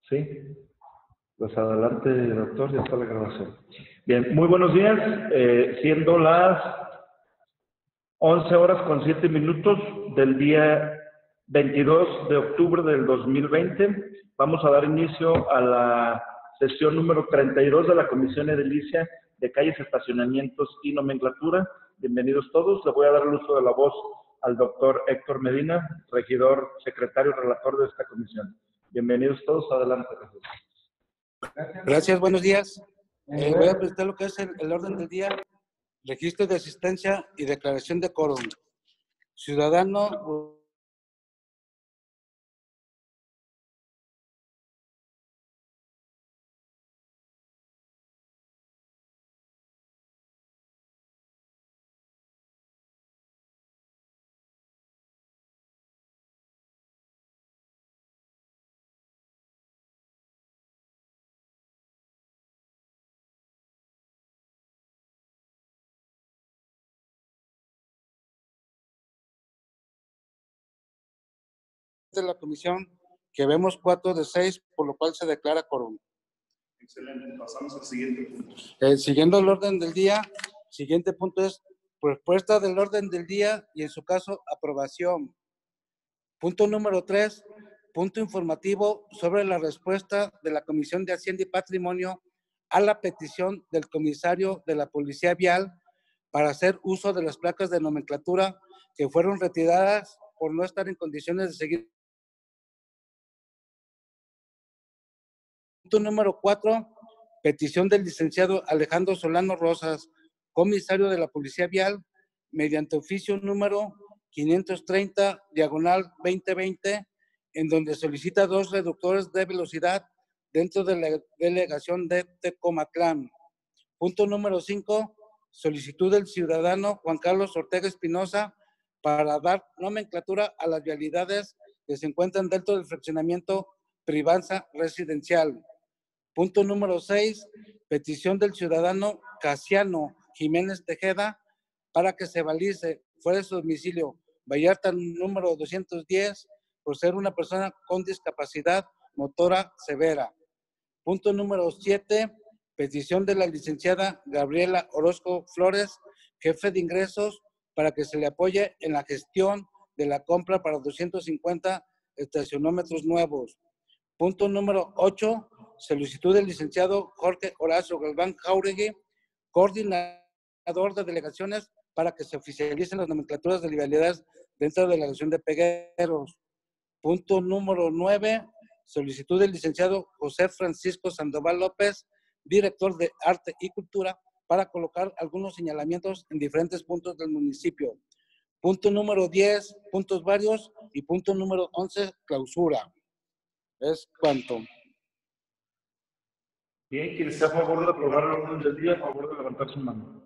Sí, pues adelante, doctor, ya está la grabación. Bien, muy buenos días, siendo las 11 horas con 7 minutos del día 22 de octubre del 2020, vamos a dar inicio a la sesión número 32 de la Comisión Edilicia de Calles, Estacionamientos y Nomenclatura. Bienvenidos todos, le voy a dar el uso de la voz al doctor Héctor Medina, regidor, secretario, relator de esta comisión. Bienvenidos todos, adelante. Gracias, buenos días. Voy a presentar lo que es el orden del día, registro de asistencia y declaración de quórum. Ciudadano de la comisión, que vemos 4 de 6, por lo cual se declara quórum. Excelente, pasamos al siguiente punto. Siguiendo el orden del día, siguiente punto es propuesta del orden del día y en su caso aprobación. Punto número 3, punto informativo sobre la respuesta de la Comisión de Hacienda y Patrimonio a la petición del comisario de la Policía Vial para hacer uso de las placas de nomenclatura que fueron retiradas por no estar en condiciones de seguir. Punto número 4, petición del licenciado Alejandro Solano Rosas, comisario de la Policía Vial, mediante oficio número 530, diagonal 2020, en donde solicita 2 reductores de velocidad dentro de la delegación de Tecomatlán. Punto número 5, solicitud del ciudadano Juan Carlos Ortega Espinosa para dar nomenclatura a las vialidades que se encuentran dentro del fraccionamiento Privanza Residencial. Punto número 6, petición del ciudadano Casiano Jiménez Tejeda para que se balice fuera de su domicilio Vallarta número 210 por ser una persona con discapacidad motora severa. Punto número 7, petición de la licenciada Gabriela Orozco Flores, jefe de ingresos, para que se le apoye en la gestión de la compra para 250 estacionómetros nuevos. Punto número 8, solicitud del licenciado Jorge Horacio Galván Jauregui, coordinador de delegaciones, para que se oficialicen las nomenclaturas de vialidades dentro de la delegación de Pegueros. Punto número 9, solicitud del licenciado José Francisco Sandoval López, director de Arte y Cultura, para colocar algunos señalamientos en diferentes puntos del municipio. Punto número 10, puntos varios, y punto número 11, clausura. Es cuanto. Bien, quien esté a favor de aprobar el orden del día, a favor de levantar su mano.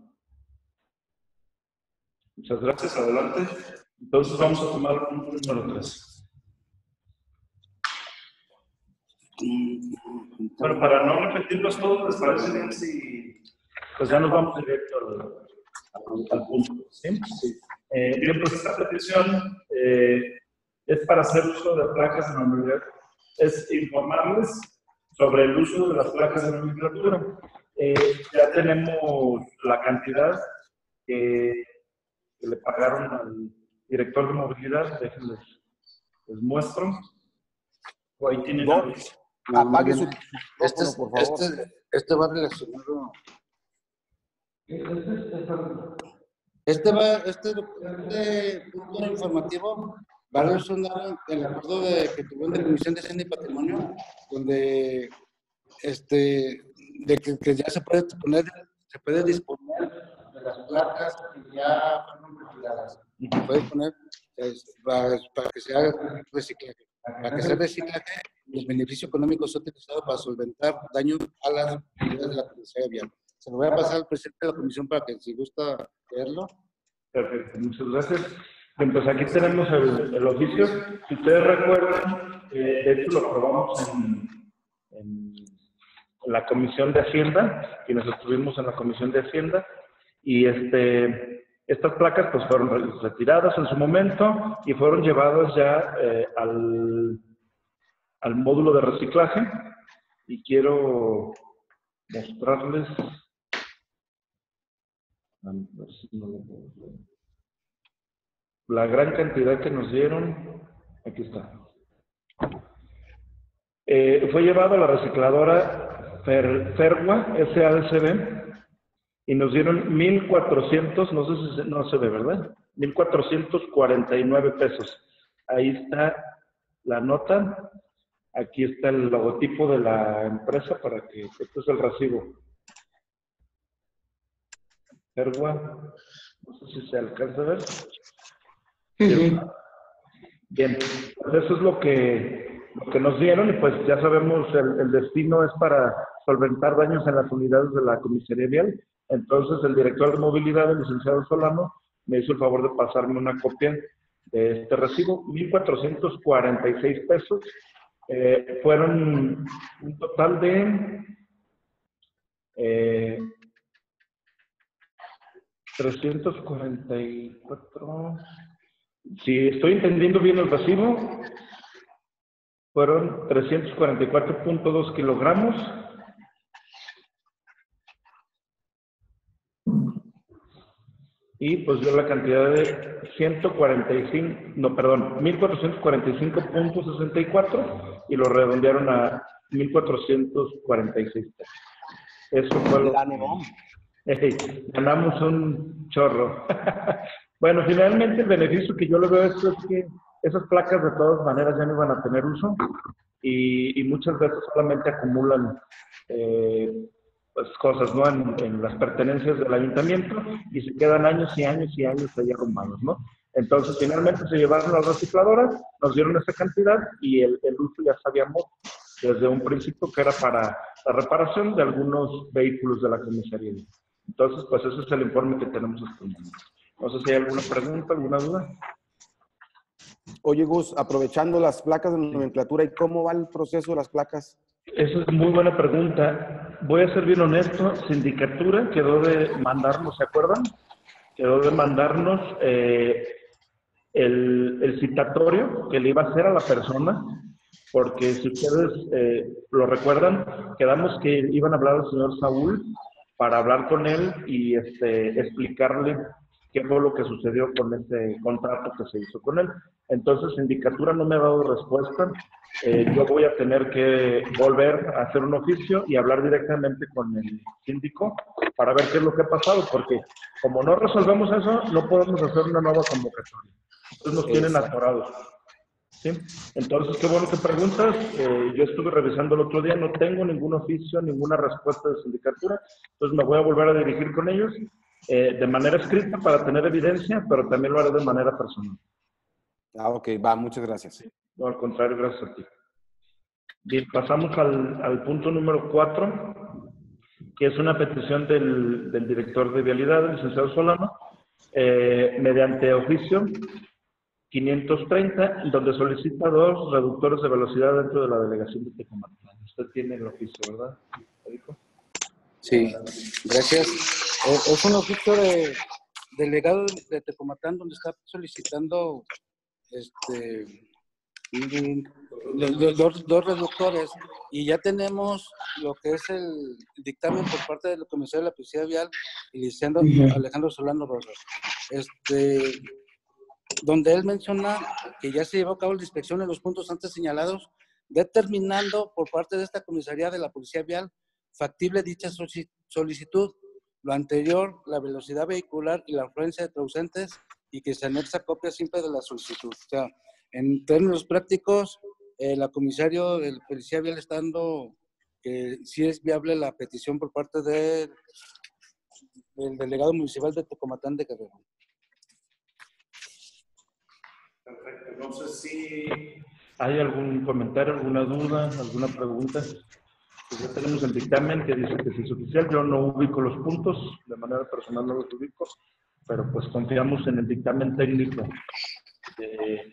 Muchas gracias, adelante. Entonces vamos a tomar el punto número 3. Bueno, para no repetirlos todos, ¿les parece bien si pues ya nos vamos directo al punto? ¿Sí? Bien, pues esta petición es para hacer uso de placas de nomenclatura. Es informarles sobre el uso de las placas de nomenclatura. Ya tenemos la cantidad que le pagaron al director de movilidad. Déjenles, les muestro. O ahí tienen. Apague su micrófono, por favor. Este va relacionado. Este punto informativo va relacionado el acuerdo que tuvieron de la Comisión de Hacienda y Patrimonio, donde de que ya se puede disponer de las placas que ya fueron retiradas. Se puede poner para que se haga reciclaje. Para que sea reciclaje, el beneficio económico sea utilizado para solventar daños a las unidades de la Policía Vial. Se lo voy a pasar al presidente de la comisión para que, si gusta leerlo. Perfecto, muchas gracias. Bien, pues aquí tenemos el oficio. Si ustedes recuerdan, de hecho lo aprobamos en la Comisión de Hacienda, quienes estuvimos en la Comisión de Hacienda, y estas placas pues fueron retiradas en su momento y fueron llevadas ya al módulo de reciclaje y quiero mostrarles, a ver si no lo puedo ver, la gran cantidad que nos dieron. Aquí está. Fue llevado a la recicladora Fergua SADCB y nos dieron 1,400, no sé si no se ve, ¿verdad? 1,449 pesos. Ahí está la nota. Aquí está el logotipo de la empresa para que, este es el recibo. Fergua, no sé si se alcanza a ver. Bien, bien, pues eso es lo que nos dieron y pues ya sabemos el destino es para solventar daños en las unidades de la comisaría vial. Entonces el director de movilidad, el licenciado Solano, me hizo el favor de pasarme una copia de este recibo, 1,446 pesos. Fueron un total de 344. Si estoy entendiendo bien el recibo, fueron 344.2 kilogramos. Y pues dio la cantidad de 1,445.64 y lo redondearon a 1,446 pesos. Eso fue lo que ganamos un chorro. Bueno, finalmente el beneficio que yo le veo esto es que esas placas de todas maneras ya no iban a tener uso y muchas veces solamente acumulan pues cosas, ¿no? En las pertenencias del ayuntamiento y se quedan años y años y años ahí arrumbados, ¿no? Entonces finalmente se llevaron a las recicladoras, nos dieron esa cantidad y el uso ya sabíamos desde un principio que era para la reparación de algunos vehículos de la comisaría. Entonces, pues ese es el informe que tenemos hasta el momento. No sé si hay alguna pregunta, alguna duda. Oye, Gus, aprovechando las placas de nomenclatura, ¿y cómo va el proceso de las placas? Esa es muy buena pregunta. Voy a ser bien honesto, Sindicatura quedó de mandarnos, ¿se acuerdan? Quedó de mandarnos el citatorio que le iba a hacer a la persona, porque si ustedes lo recuerdan, quedamos que iban a hablar al señor Saúl para hablar con él y explicarle qué fue lo que sucedió con ese contrato que se hizo con él. Entonces, Sindicatura no me ha dado respuesta. Yo voy a tener que volver a hacer un oficio y hablar directamente con el síndico para ver qué es lo que ha pasado, porque como no resolvemos eso, no podemos hacer una nueva convocatoria. Entonces nos tienen atorados. ¿Sí? Entonces, qué bueno que preguntas. Yo estuve revisando el otro día, no tengo ningún oficio, ninguna respuesta de Sindicatura, entonces me voy a volver a dirigir con ellos de manera escrita para tener evidencia, pero también lo haré de manera personal. Ah, ok, va, muchas gracias. Sí. No, al contrario, gracias a ti. Bien, pasamos al punto número 4, que es una petición del director de Vialidad, el licenciado Solano, mediante oficio 530, donde solicita 2 reductores de velocidad dentro de la delegación de Tecomacán. Usted tiene el oficio, ¿verdad? Sí, gracias. Es un oficio de delegado de Tecomacán donde está solicitando dos reductores y ya tenemos lo que es el dictamen por parte del comisario de la Policía Vial, el licenciado Alejandro Solano Rosas, donde él menciona que ya se llevó a cabo la inspección en los puntos antes señalados, determinando por parte de esta comisaría de la Policía Vial factible dicha solicitud. Lo anterior, la velocidad vehicular y la afluencia de ausentes, y que se anexa copia simple de la solicitud. O sea, en términos prácticos, la comisario del Policía Vial está dando que sí es viable la petición por parte del delegado municipal de Tecomacán de Guerrero. Perfecto. No sé si hay algún comentario, alguna duda, alguna pregunta. Pues ya tenemos el dictamen que dice que sí es oficial. Yo no ubico los puntos, de manera personal no los ubico, pero pues confiamos en el dictamen técnico del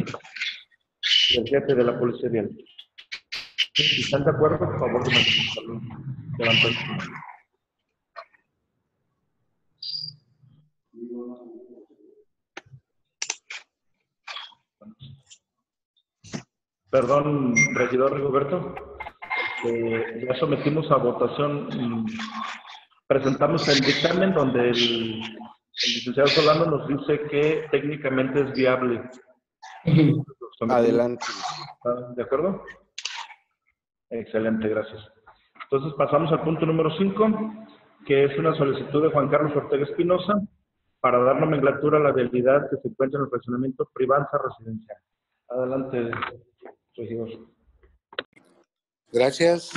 jefe de la Policía Vial. Si están de acuerdo, por favor, levanten su mano. Perdón, regidor Rigoberto, ya sometimos a votación, presentamos el dictamen donde el licenciado Solano nos dice que técnicamente es viable. Adelante. ¿De acuerdo? Excelente, gracias. Entonces pasamos al punto número 5, que es una solicitud de Juan Carlos Ortega Espinosa para dar nomenclatura a la vialidad que se encuentra en el fraccionamiento Privanza Residencial. Adelante, regidor. Gracias.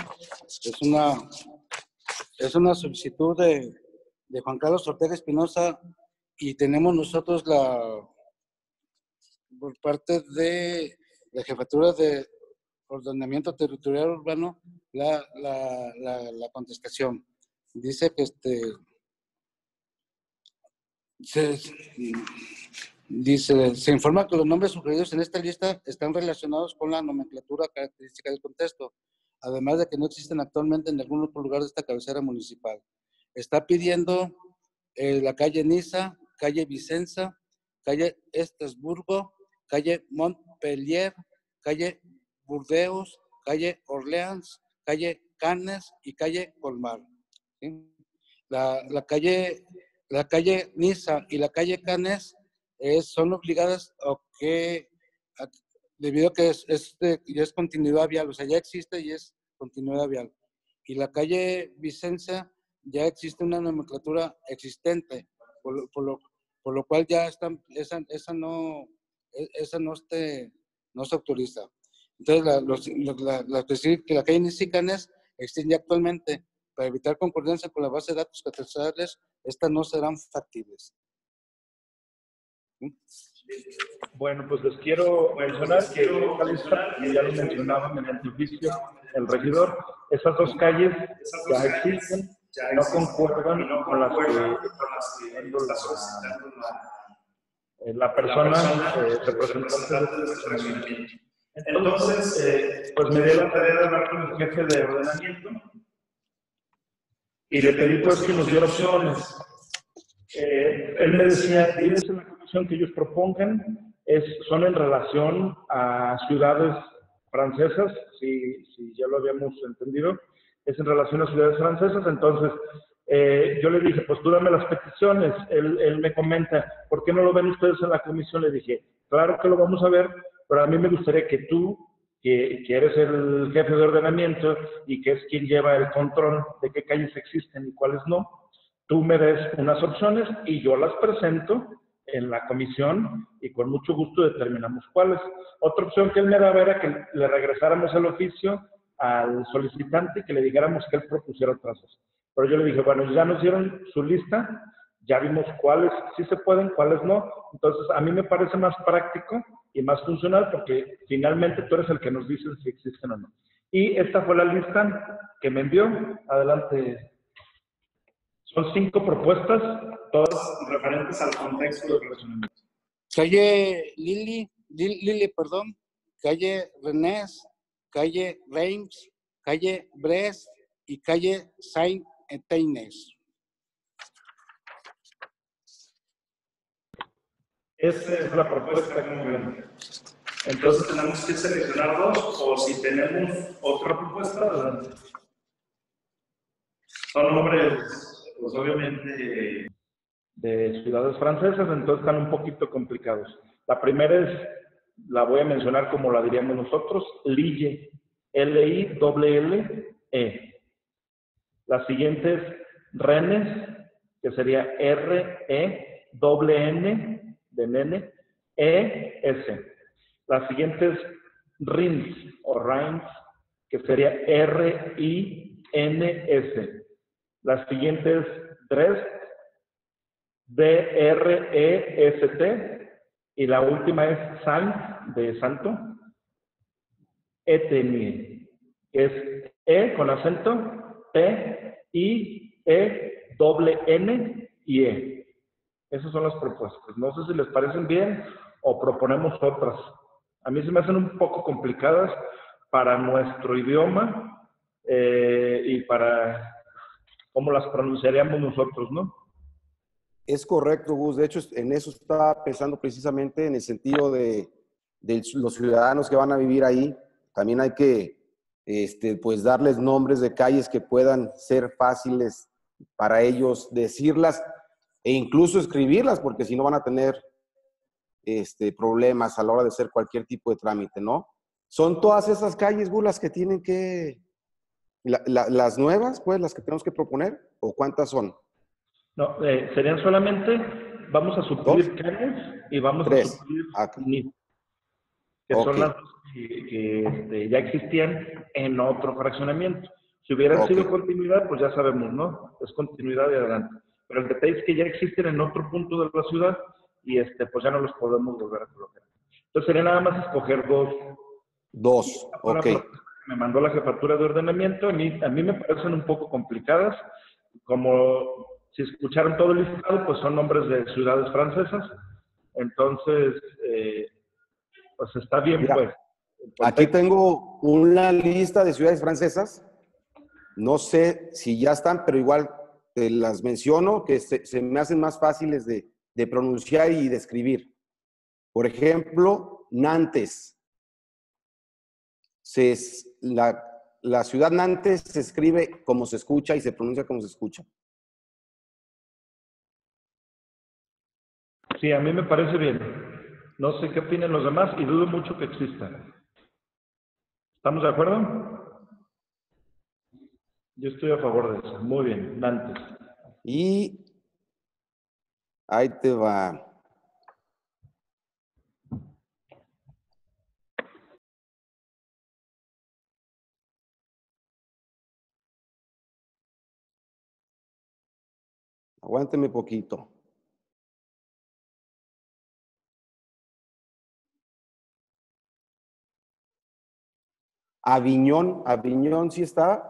Es una solicitud de Juan Carlos Ortega Espinosa y tenemos nosotros por parte de la Jefatura de Ordenamiento Territorial Urbano la contestación. Dice que se informa que los nombres sugeridos en esta lista están relacionados con la nomenclatura característica del contexto, además de que no existen actualmente en ningún otro lugar de esta cabecera municipal. Está pidiendo la calle Niza, calle Vicenza, calle Estrasburgo, calle Montpellier, calle Burdeos, calle Orleans, calle Cannes y calle Colmar. ¿Sí? La calle Niza y la calle Cannes son obligadas debido a que ya es continuidad vial, o sea, ya existe y es continuidad vial. Y la calle Vicenza ya existe una nomenclatura existente, por lo cual ya esa no se autoriza. Entonces, que la calle Niza y Cannes existe actualmente. Para evitar concordancia con la base de datos catastrales, estas no serán factibles. Bueno, pues les quiero mencionar que esta lista, ya lo mencionaba mediante oficio el regidor, esas dos calles ya existen, no concuerdan con las que la persona representante de este fraccionamiento. Entonces, pues me dio la tarea de hablar con el jefe de ordenamiento y le pedí pues que nos diera opciones. Él me decía, diles en la comisión que ellos propongan, son en relación a ciudades francesas, si ya lo habíamos entendido, es en relación a ciudades francesas. Entonces yo le dije, pues tú dame las peticiones. Él me comenta, ¿por qué no lo ven ustedes en la comisión? Le dije, claro que lo vamos a ver, pero a mí me gustaría que tú, que eres el jefe de ordenamiento y que es quien lleva el control de qué calles existen y cuáles no, tú me des unas opciones y yo las presento en la comisión y con mucho gusto determinamos cuáles. Otra opción que él me daba era que le regresáramos el oficio al solicitante y que le dijéramos que él propusiera otras cosas. Pero yo le dije, bueno, ya nos dieron su lista, ya vimos cuáles sí se pueden, cuáles no. Entonces, a mí me parece más práctico y más funcional porque finalmente tú eres el que nos dice si existen o no. Y esta fue la lista que me envió. Adelante. Son 5 propuestas, todas referentes al contexto del fraccionamiento. Calle Lili, calle Renés, calle Reims, calle Brest y calle Saint-Étienne. Esa es la propuesta que me ven. Entonces tenemos que seleccionar 2 o si tenemos otra propuesta, adelante. Son nombres, pues obviamente, de ciudades francesas, entonces están un poquito complicados. La primera la voy a mencionar como la diríamos nosotros, Lille, L-I-L-L-E. La siguiente es Rennes, que sería R-E-N-N, de nene, E-S. La siguiente es Reims, o Reims, que sería R-I-N-S. La siguiente es Brest, D-R-E-S-T, y la última es Saint, de santo, Étienne, que es E con acento, T-I-E-N-N-I-E. Esas son las propuestas. No sé si les parecen bien o proponemos otras. A mí se me hacen un poco complicadas para nuestro idioma y para cómo las pronunciaríamos nosotros, ¿no? Es correcto, Gus. De hecho, en eso estaba pensando precisamente en el sentido de de los ciudadanos que van a vivir ahí. También hay que pues darles nombres de calles que puedan ser fáciles para ellos decirlas e incluso escribirlas, porque si no van a tener problemas a la hora de hacer cualquier tipo de trámite, ¿no? ¿Son todas esas calles, Gus, las que tienen que, las nuevas, pues, las que tenemos que proponer? ¿O cuántas son? No, serían solamente, vamos a suplir calles y vamos a suplir NIT, que son las que ya existían en otro fraccionamiento. Si hubieran sido continuidad, pues ya sabemos, ¿no? Es continuidad de adelante. Pero el detalle es que ya existen en otro punto de la ciudad y pues ya no los podemos volver a colocar. Entonces sería nada más escoger dos. Dos, ok. Me mandó la jefatura de ordenamiento, a mí me parecen un poco complicadas, como si escucharon todo el listado, pues son nombres de ciudades francesas, entonces, pues está bien. Mira, pues. Aquí tengo una lista de ciudades francesas, no sé si ya están, pero igual las menciono, que se me hacen más fáciles de pronunciar y de escribir. Por ejemplo, Nantes. La ciudad Nantes se escribe como se escucha y se pronuncia como se escucha. Sí, a mí me parece bien. No sé qué opinan los demás y dudo mucho que exista. ¿Estamos de acuerdo? Yo estoy a favor de eso. Muy bien, Nantes. Y ahí te va. Aguánteme poquito. Aviñón sí está.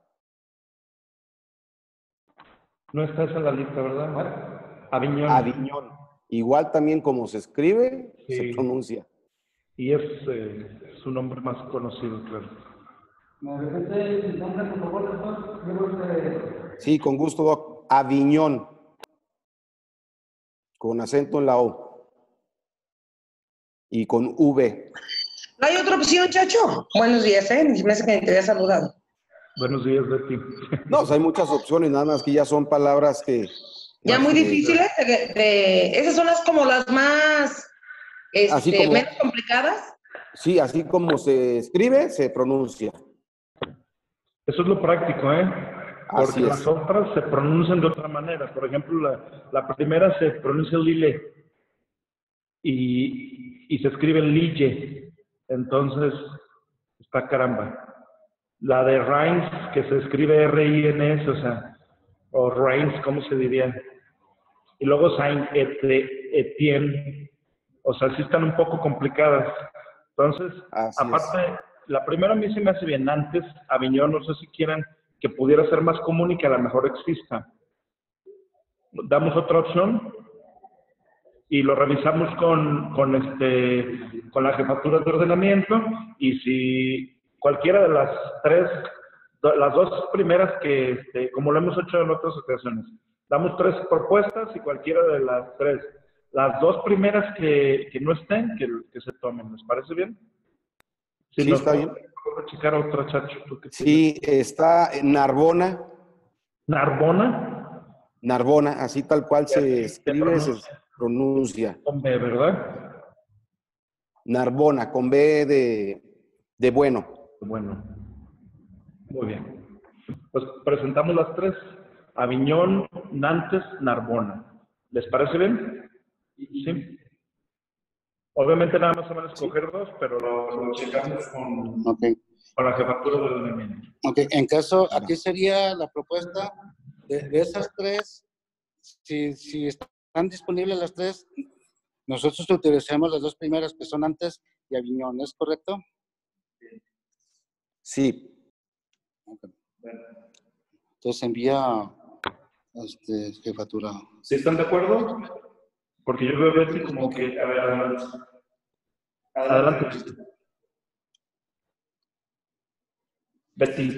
No está esa en la lista, ¿verdad? Aviñón. Igual también como se escribe, sí, se pronuncia. Y es su nombre más conocido, claro. ¿Me repite el nombre, por favor, doctor? Sí, con gusto, Doc. Aviñón. Con acento en la O. Y con V. ¿No hay otra opción, Chacho? Buenos días, ¿eh? Me hace que te había saludado. Buenos días, Betty. No, hay muchas opciones, nada más que ya son palabras que... Ya muy difíciles. Esas son como las más menos complicadas. Sí, así como se escribe, se pronuncia. Eso es lo práctico, ¿eh? Porque las otras se pronuncian de otra manera. Por ejemplo, la primera se pronuncia Lille y se escribe Lille. Entonces, está caramba. La de Reims, que se escribe R-I-N-S, o Reims, ¿cómo se diría? Y luego Saint-Étienne, sí están un poco complicadas. Entonces, aparte, la primera a mí se me hace bien. Antes, Aviñón, no sé si quieran que pudiera ser más común y que a lo mejor exista. Damos otra opción y lo revisamos con la jefatura de ordenamiento, y si cualquiera de las tres, las dos primeras que, como lo hemos hecho en otras ocasiones, damos tres propuestas y cualquiera de las tres, las dos primeras que no estén, que se tomen. ¿Les parece bien? Si sí, está bien. ¿Puedo checar otra, Chacho? Sí, está Narbona. ¿Narbona? Narbona, así tal cual se escribe, se pronuncia. Con B, ¿verdad? Narbona, con B de bueno. Bueno. Muy bien. Pues presentamos las tres. Aviñón, Nantes, Narbona. ¿Les parece bien? Sí. Obviamente nada más se van a escoger dos, pero lo checamos con la jefatura de ordenamiento. Ok, en caso, aquí sería la propuesta de esas tres, si están disponibles las tres, nosotros utilizamos las dos primeras que son Nantes y Aviñón, ¿es correcto? Sí. Okay. Entonces envía jefatura. ¿Sí están de acuerdo? Porque yo veo a Betty como que... A ver, adelante. Betty.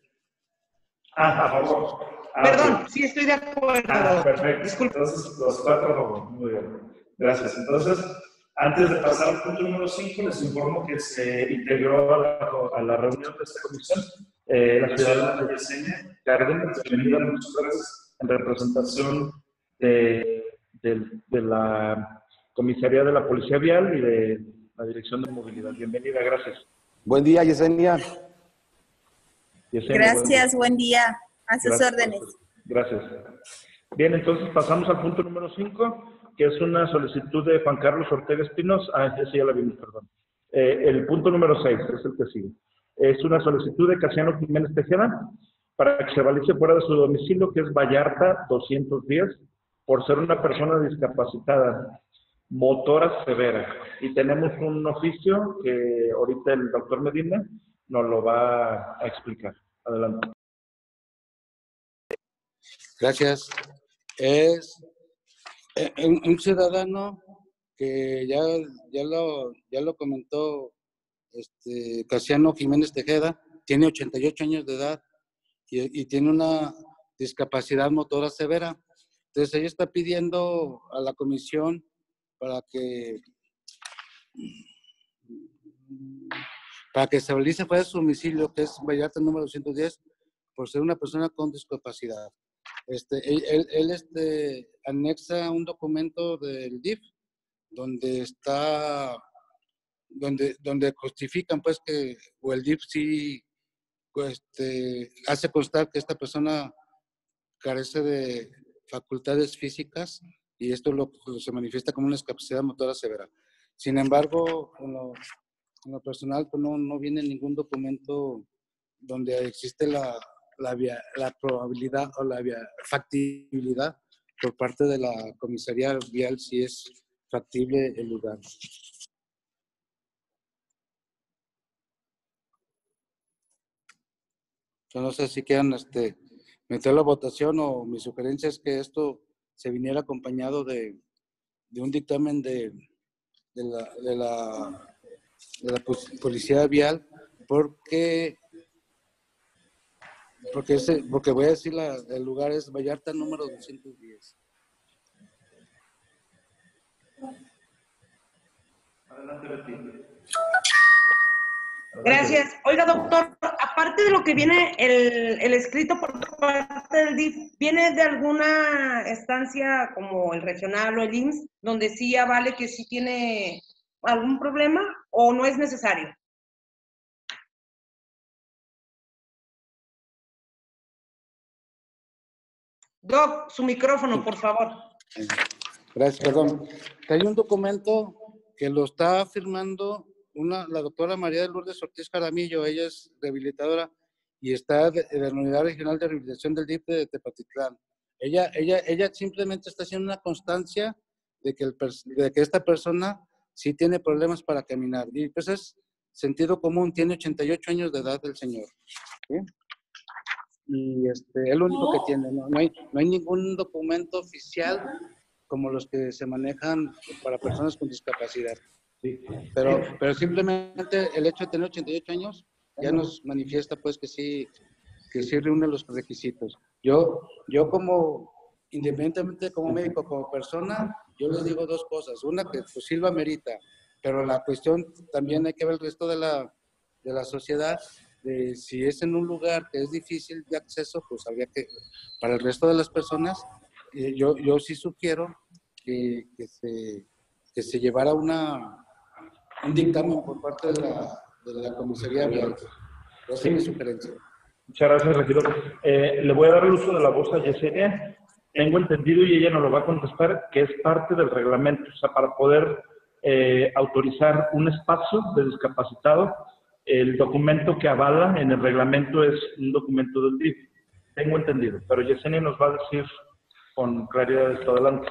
A favor. Perdón, sí estoy de acuerdo. Perfecto. Disculpe. Entonces, los cuatro a favor. Muy bien. Gracias. Entonces, Antes de pasar al punto número 5, les informo que se integró a la reunión de esta comisión la ciudadana Yesenia Cárdenas. Bienvenida, muchas gracias, en representación de la Comisaría de la Policía Vial y de la Dirección de Movilidad. Bienvenida, gracias. Buen día, Yesenia. Gracias, buen día. A sus órdenes. Gracias. Bien, entonces pasamos al punto número 5, que es una solicitud de Juan Carlos Ortega Espinosa. Ese ya la vimos, perdón. El punto número 6 es el que sigue. Es una solicitud de Casiano Jiménez Tejeda para que se valide fuera de su domicilio, que es Vallarta 210, por ser una persona discapacitada motora severa. Y tenemos un oficio que ahorita el doctor Medina nos lo va a explicar. Adelante. Gracias. Es un ciudadano que ya lo comentó Casiano Jiménez Tejeda, tiene 88 años de edad y tiene una discapacidad motora severa. Entonces ella está pidiendo a la comisión para que se realice fuera de su domicilio, que es Vallarta número 210, por ser una persona con discapacidad. Él anexa un documento del DIF donde justifican pues que, o el DIF sí hace constar que esta persona carece de facultades físicas y esto se manifiesta como una discapacidad motora severa. Sin embargo, en lo personal pues no viene ningún documento donde existe la probabilidad o la factibilidad por parte de la comisaría vial si es factible el lugar. Yo no sé si quieran meter la votación, o mi sugerencia es que esto se viniera acompañado de un dictamen de la policía vial, porque voy a decir el lugar es Vallarta número 210. Adelante, Betty. Gracias. Oiga, doctor, aparte de lo que viene el escrito por parte del DIF, ¿viene de alguna estancia como el regional o el IMSS, donde sí avale que sí tiene algún problema o no es necesario? Doc, su micrófono, por favor. Gracias, perdón. Hay un documento que lo está firmando la doctora María de Lourdes Ortiz Jaramillo. Ella es rehabilitadora y está de la Unidad Regional de Rehabilitación del DIF de Tepatitlán. Ella simplemente está haciendo una constancia de que esta persona sí tiene problemas para caminar. Y pues es sentido común, tiene 88 años de edad el señor. ¿Sí? Y es lo único que tiene. No hay ningún documento oficial como los que se manejan para personas con discapacidad. Sí. Pero simplemente el hecho de tener 88 años ya nos manifiesta pues que sí reúne los requisitos. Yo como, independientemente como médico, como persona, yo les digo dos cosas. Una, que pues sí lo amerita, pero la cuestión también hay que ver el resto de la sociedad, de si es en un lugar que es difícil de acceso, pues habría que, para el resto de las personas, yo sí sugiero que se llevara un dictamen por parte de la comisaría vial. Esa es mi sugerencia. Muchas gracias, regidor. Le voy a dar el uso de la voz a Yesenia. Tengo entendido, y ella nos lo va a contestar, que es parte del reglamento. O sea, para poder autorizar un espacio de discapacitado, el documento que avala en el reglamento es un documento del DIF. Tengo entendido, pero Yesenia nos va a decir con claridad esto. Adelante.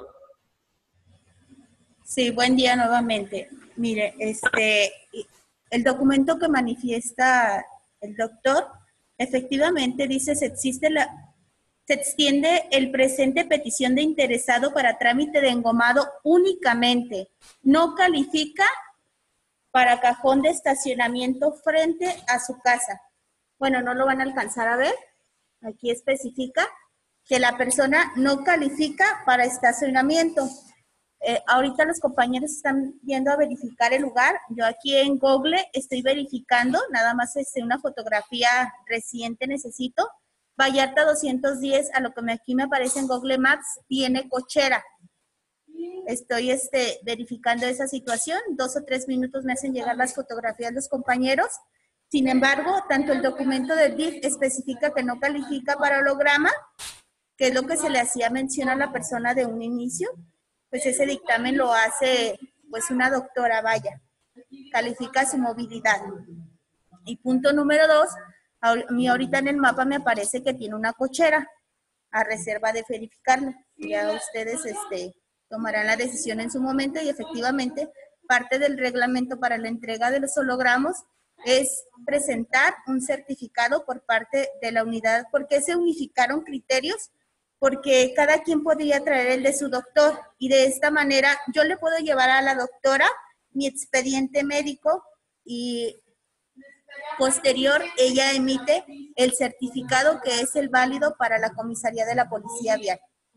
Sí, buen día nuevamente. Mire, el documento que manifiesta el doctor, efectivamente dice se extiende el presente petición de interesado para trámite de engomado únicamente. No califica para cajón de estacionamiento frente a su casa. Bueno, no lo van a alcanzar a ver. Aquí especifica que la persona no califica para estacionamiento. Ahorita los compañeros están yendo a verificar el lugar. Yo aquí en Google estoy verificando, nada más una fotografía reciente necesito. Vallarta 210, a lo que aquí me aparece en Google Maps, tiene cochera. Estoy verificando esa situación. 2 o 3 minutos me hacen llegar las fotografías los compañeros. Sin embargo, tanto el documento del DIF especifica que no califica para holograma, que es lo que se le hacía mención a la persona de un inicio, pues ese dictamen lo hace pues una doctora, vaya, califica su movilidad. Y punto número 2, a mí ahorita en el mapa me aparece que tiene una cochera, a reserva de verificarlo. Ya ustedes tomarán la decisión en su momento y efectivamente parte del reglamento para la entrega de los hologramos es presentar un certificado por parte de la unidad. ¿Por qué se unificaron criterios? Porque cada quien podría traer el de su doctor y de esta manera yo le puedo llevar a la doctora mi expediente médico y posterior ella emite el certificado que es el válido para la comisaría de la Policía Vial.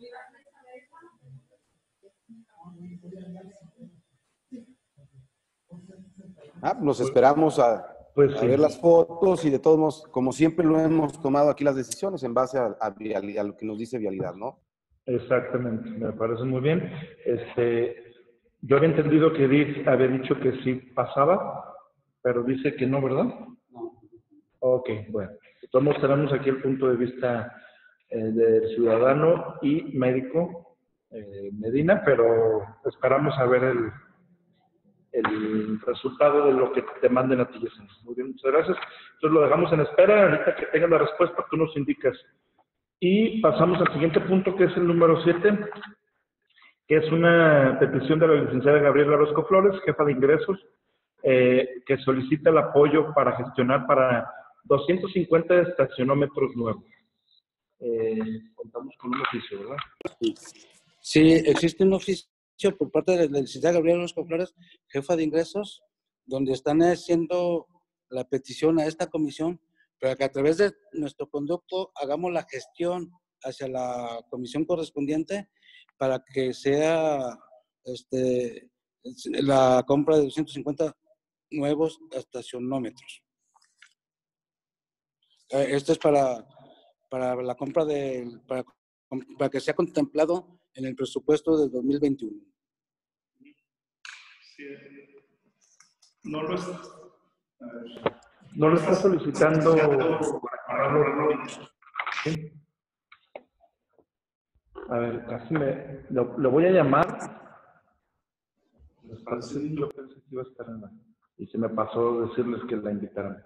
Nos esperamos a ver las fotos y de todos modos, como siempre lo hemos tomado aquí las decisiones en base a vialidad, a lo que nos dice vialidad, ¿no? Exactamente, me parece muy bien. Yo había entendido que Edith había dicho que sí pasaba, pero dice que no, ¿verdad? No. Ok, bueno. Entonces tenemos aquí el punto de vista del ciudadano y médico Medina, pero esperamos a ver el resultado de lo que te manden a ti. Muy bien, muchas gracias. Entonces lo dejamos en espera. Ahorita que tengas la respuesta, tú nos indicas. Y pasamos al siguiente punto, que es el número 7, que es una petición de la licenciada Gabriela Orozco Flores, jefa de ingresos, que solicita el apoyo para gestionar para 250 estacionómetros nuevos. Contamos con un oficio, ¿verdad? Sí, existe un oficio por parte de la licenciada Gabriela Orozco Flores, jefa de ingresos, donde están haciendo la petición a esta comisión para que a través de nuestro conducto hagamos la gestión hacia la comisión correspondiente para que sea la compra de 250 nuevos estacionómetros. Esto es para la compra para que sea contemplado en el presupuesto del 2021. Sí. No lo está solicitando para comprarlo. ¿Sí? A ver, casi lo voy a llamar. Yo pensé que iba a estar en la... Y se me pasó decirles que la invitaran.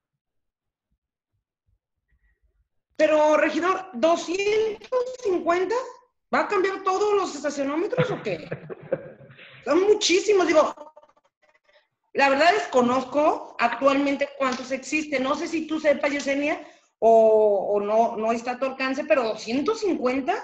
Pero, regidor, ¿250? ¿Va a cambiar todos los estacionómetros o qué? Son muchísimos, digo. La verdad desconozco actualmente cuántos existen. No sé si tú sepas, Yesenia, o no está a tu alcance, pero 250.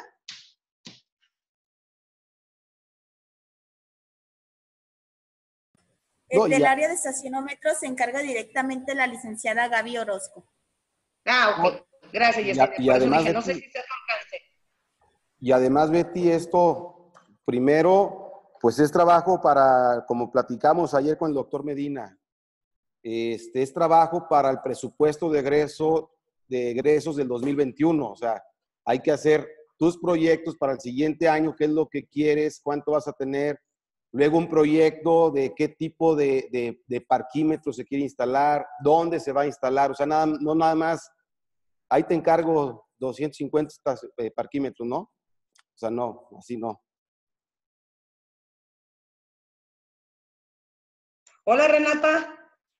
Del área de estacionómetros se encarga directamente la licenciada Gaby Orozco. Ok. Gracias, Yesenia. Y además, dije, no sé si está a tu alcance. Y además, Betty, esto primero, pues es trabajo para, como platicamos ayer con el doctor Medina, es trabajo para el presupuesto de egresos del 2021. O sea, hay que hacer tus proyectos para el siguiente año, qué es lo que quieres, cuánto vas a tener. Luego un proyecto de qué tipo de parquímetro se quiere instalar, dónde se va a instalar. O sea, no nada más, ahí te encargo 250 parquímetros, ¿no? O sea, no, así no. Hola, Renata.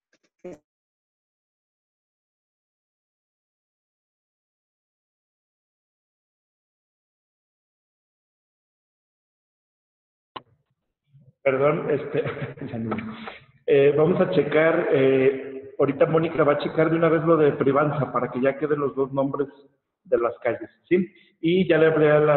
Perdón, vamos a checar, ahorita Mónica va a checar de una vez lo de Privanza para que ya queden los dos nombres de las calles, ¿sí? Y ya le hablé a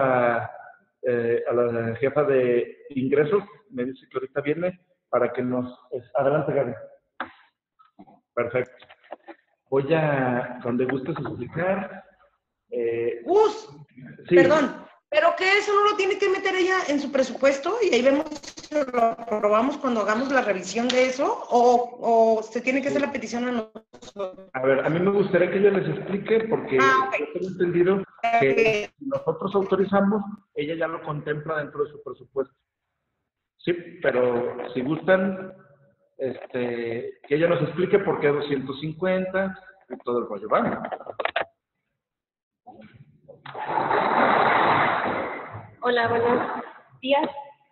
la jefa de ingresos, me dice que ahorita viene para que nos... Adelante, Gaby. Perfecto. Voy a, donde gustes explicar. Gus, sí. perdón. Pero que eso no lo tiene que meter ella en su presupuesto y ahí vemos si lo aprobamos cuando hagamos la revisión de eso o se tiene que hacer la petición a nosotros. A ver, a mí me gustaría que ella les explique porque yo tengo entendido que si nosotros autorizamos, ella ya lo contempla dentro de su presupuesto. Sí, pero si gustan, que ella nos explique por qué 250 y todo el rollo. ¿Vale? Hola, buenos días.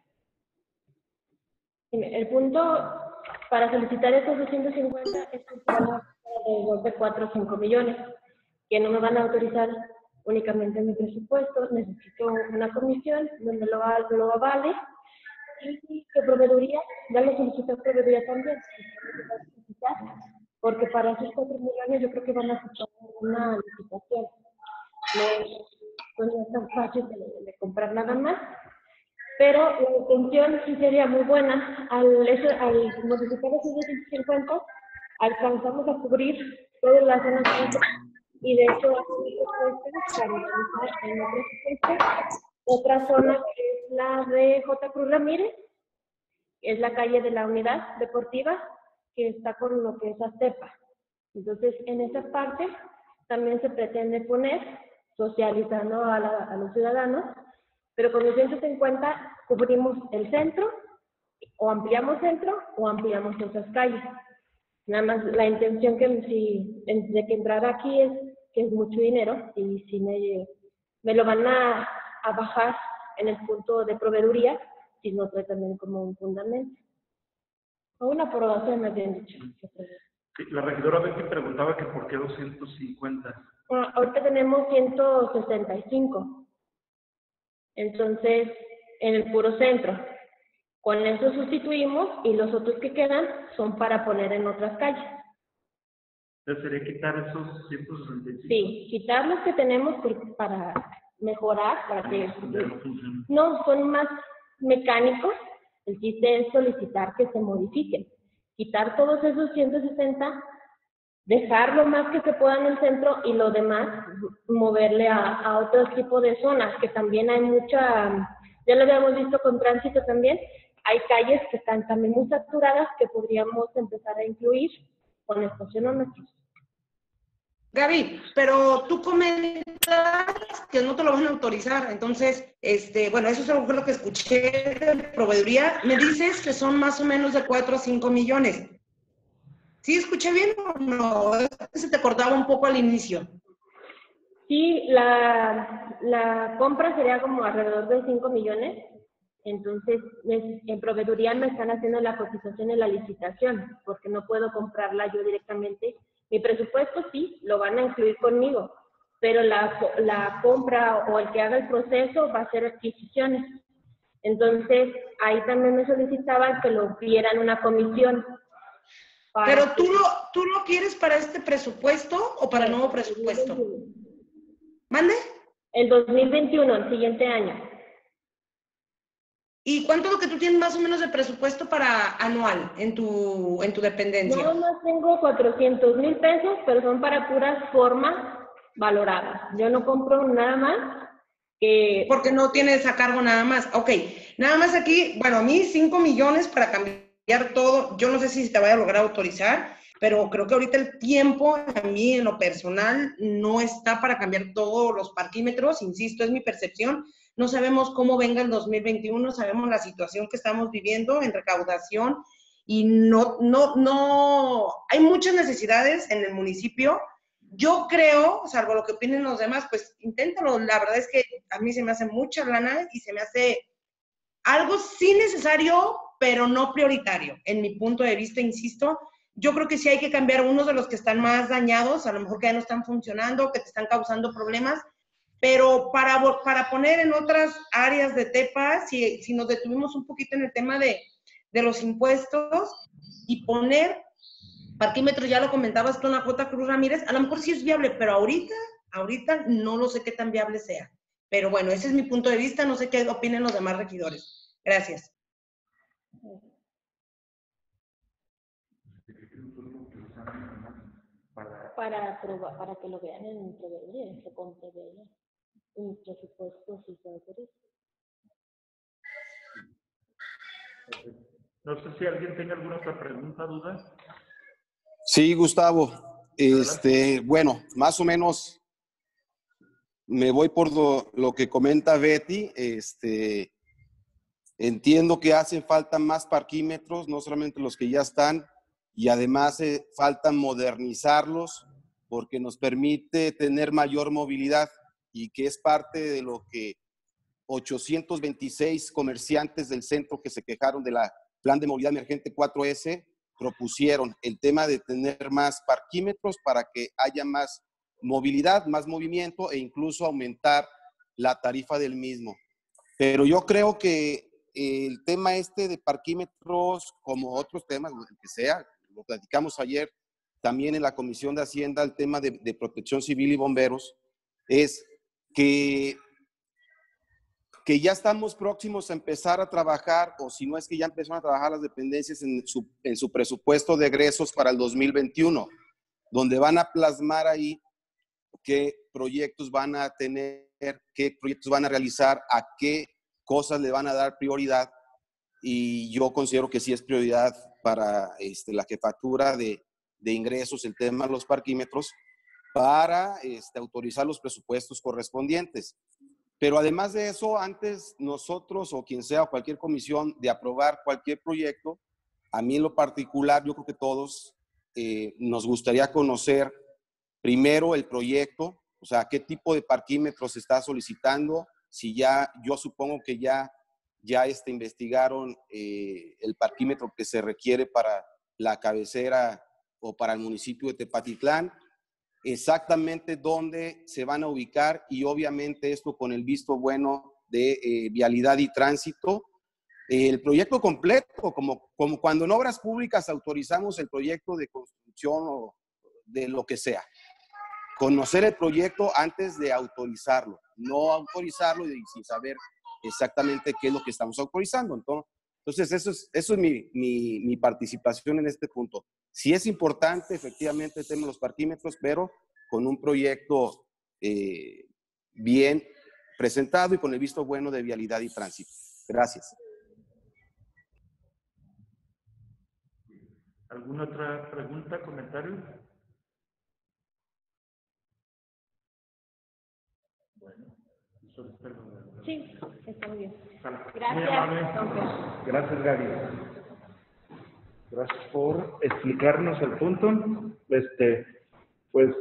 El punto para solicitar estos 250 es que se van a alrededor de 4 o 5 millones, que no me van a autorizar únicamente mi presupuesto. Necesito una comisión donde lo avale y que proveeduría, ya lo solicité a proveeduría también, porque para esos 4 millones yo creo que van a aceptar una licitación. No es tan fácil de comprar nada más, pero la intención sí sería muy buena. Al modificar esos 250, alcanzamos a cubrir todas las zonas centro, y de hecho para realizar en otra zona que es la de J. Cruz Ramírez, es la calle de la Unidad Deportiva, que está con lo que es Aztepa. Entonces, en esa parte también se pretende poner, socializando a los ciudadanos, pero con los 150 cubrimos el centro, o ampliamos otras calles. Nada más la intención de que entrara aquí es que es mucho dinero, y si me lo van a bajar en el punto de proveeduría, si no trae también como un fundamento. O una aprobación, más bien dicho. Sí, la regidora Betty preguntaba que por qué 250. Bueno, ahorita tenemos 165. Entonces, en el puro centro. Con eso sustituimos y los otros que quedan son para poner en otras calles. Entonces sería quitar esos 165. Sí, quitar los que tenemos para mejorar, para que no son más mecánicos. El chiste es solicitar que se modifiquen. Quitar todos esos 160, dejar lo más que se pueda en el centro y lo demás moverle a otro tipo de zonas, que también hay mucha, ya lo habíamos visto con tránsito también, hay calles que están también muy saturadas que podríamos empezar a incluir con estacionómetros. Gaby, pero tú comentas que no te lo van a autorizar, entonces, bueno, eso es algo lo que escuché de proveeduría. Me dices que son más o menos de 4 a 5 millones. ¿Sí escuché bien o no? Se te cortaba un poco al inicio. Sí, la compra sería como alrededor de 5 millones. Entonces, en proveeduría me están haciendo la cotización en la licitación, porque no puedo comprarla yo directamente. Mi presupuesto sí, lo van a incluir conmigo, pero la compra o el que haga el proceso va a ser adquisiciones. Entonces, ahí también me solicitaban que lo dieran una comisión. ¿Pero tú lo quieres para este presupuesto o para el nuevo presupuesto? 2021. ¿Mande? El 2021, el siguiente año. ¿Y cuánto es lo que tú tienes más o menos de presupuesto para anual en tu dependencia? Nada más tengo 400,000 pesos, pero son para puras formas valoradas. Yo no compro nada más que... Porque no tienes a cargo nada más. Ok, nada más aquí, bueno, a mí 5 millones para cambiar todo. Yo no sé si te vaya a lograr autorizar, pero creo que ahorita el tiempo, a mí en lo personal, no está para cambiar todos los parquímetros. Insisto, es mi percepción. No sabemos cómo venga el 2021, sabemos la situación que estamos viviendo en recaudación y hay muchas necesidades en el municipio. Yo creo, salvo lo que opinen los demás, pues inténtalo. La verdad es que a mí se me hace mucha lana y se me hace algo sí necesario, pero no prioritario. En mi punto de vista, insisto, yo creo que sí hay que cambiar unos de los que están más dañados, a lo mejor que ya no están funcionando, que te están causando problemas, pero para poner en otras áreas de TEPA, si nos detuvimos un poquito en el tema de los impuestos y poner parquímetros, ya lo comentabas tú en la J. Cruz Ramírez, a lo mejor sí es viable, pero ahorita no lo sé qué tan viable sea. Pero bueno, ese es mi punto de vista, no sé qué opinen los demás regidores. Gracias. Para que lo vean en proveeduría, se compre de ella. en presupuesto si se autoriza. No sé si alguien tenga alguna otra pregunta, duda. Sí, Gustavo. Bueno, más o menos me voy por lo que comenta Betty. Entiendo que hacen falta más parquímetros, no solamente los que ya están, y además falta modernizarlos porque nos permite tener mayor movilidad y que es parte de lo que 826 comerciantes del centro que se quejaron de la Plan de Movilidad Emergente 4S propusieron, el tema de tener más parquímetros para que haya más movilidad, más movimiento e incluso aumentar la tarifa del mismo. Pero yo creo que el tema de parquímetros, como otros temas, el que sea, lo platicamos ayer también en la Comisión de Hacienda, el tema de protección civil y bomberos, es que ya estamos próximos a empezar a trabajar, o si no es que ya empezaron a trabajar las dependencias en su presupuesto de egresos para el 2021, donde van a plasmar ahí qué proyectos van a tener, qué proyectos van a realizar, a qué cosas le van a dar prioridad, y yo considero que sí es prioridad para la jefatura de ingresos el tema de los parquímetros para autorizar los presupuestos correspondientes. Pero además de eso, antes nosotros o quien sea, cualquier comisión, de aprobar cualquier proyecto, a mí en lo particular, yo creo que todos nos gustaría conocer primero el proyecto, o sea, qué tipo de parquímetros se está solicitando, si ya, yo supongo que ya investigaron el parquímetro que se requiere para la cabecera o para el municipio de Tepatitlán, exactamente dónde se van a ubicar y obviamente esto con el visto bueno de vialidad y tránsito. El proyecto completo, como cuando en obras públicas autorizamos el proyecto de construcción o de lo que sea. Conocer el proyecto antes de autorizarlo, no autorizarlo y sin saber exactamente qué es lo que estamos autorizando. Entonces eso es mi participación en este punto. Sí es importante, efectivamente, el tema de los parquímetros, pero con un proyecto bien presentado y con el visto bueno de vialidad y tránsito. Gracias. ¿Alguna otra pregunta, comentario? Bueno, eso es todo. Sí, está muy bien. Muy amable. Gracias, Gaby. Gracias por explicarnos el punto. Pues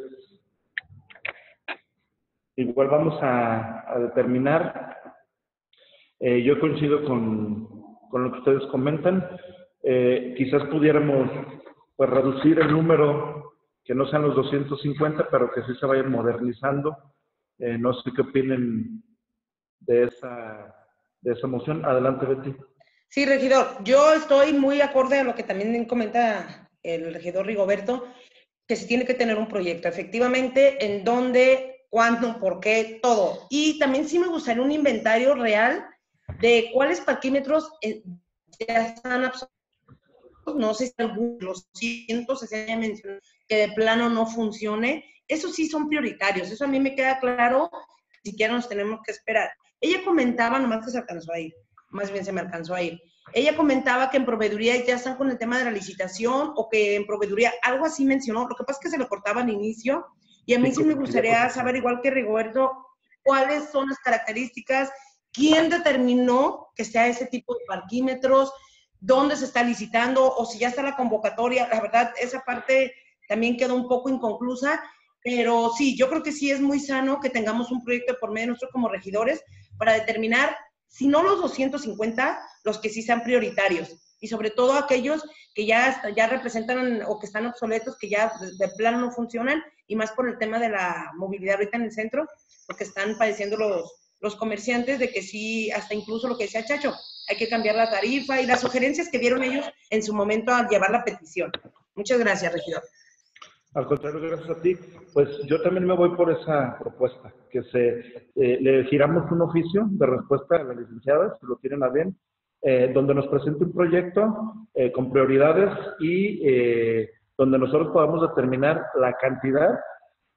igual vamos a determinar. Yo coincido con lo que ustedes comentan. Quizás pudiéramos pues reducir el número, que no sean los 250, pero que sí se vayan modernizando. No sé qué opinen de esa moción. Adelante, Betty. Sí, regidor, yo estoy muy acorde a lo que también comenta el regidor Rigoberto, que se tiene que tener un proyecto, efectivamente, en dónde, cuándo, por qué, todo. Y también sí me gustaría un inventario real de cuáles parquímetros ya están absorbidos. No sé si algunos, los cientos se haya mencionado que de plano no funcione. Esos sí son prioritarios, eso a mí me queda claro, ni siquiera nos tenemos que esperar. Ella comentaba, nomás que se alcanzó a ir, más bien se me alcanzó a ir. Ella comentaba que en proveeduría ya están con el tema de la licitación o que en proveeduría, algo así mencionó. Lo que pasa es que se le cortaba al inicio y a mí sí me gustaría saber, igual que Rigoberto, cuáles son las características, quién determinó que sea ese tipo de parquímetros, dónde se está licitando o si ya está la convocatoria. La verdad, esa parte también quedó un poco inconclusa, pero sí, yo creo que sí es muy sano que tengamos un proyecto por medio de nosotros como regidores para determinar, si no los 250, los que sí sean prioritarios, y sobre todo aquellos que ya representan o que están obsoletos, que ya de plano no funcionan, y más por el tema de la movilidad ahorita en el centro, porque están padeciendo los comerciantes de que sí, hasta incluso lo que decía Chacho, hay que cambiar la tarifa y las sugerencias que dieron ellos en su momento al llevar la petición. Muchas gracias, regidor. Al contrario, gracias a ti. Pues yo también me voy por esa propuesta, que le giramos un oficio de respuesta a la licenciada, si lo tienen a bien, donde nos presente un proyecto con prioridades y donde nosotros podamos determinar la cantidad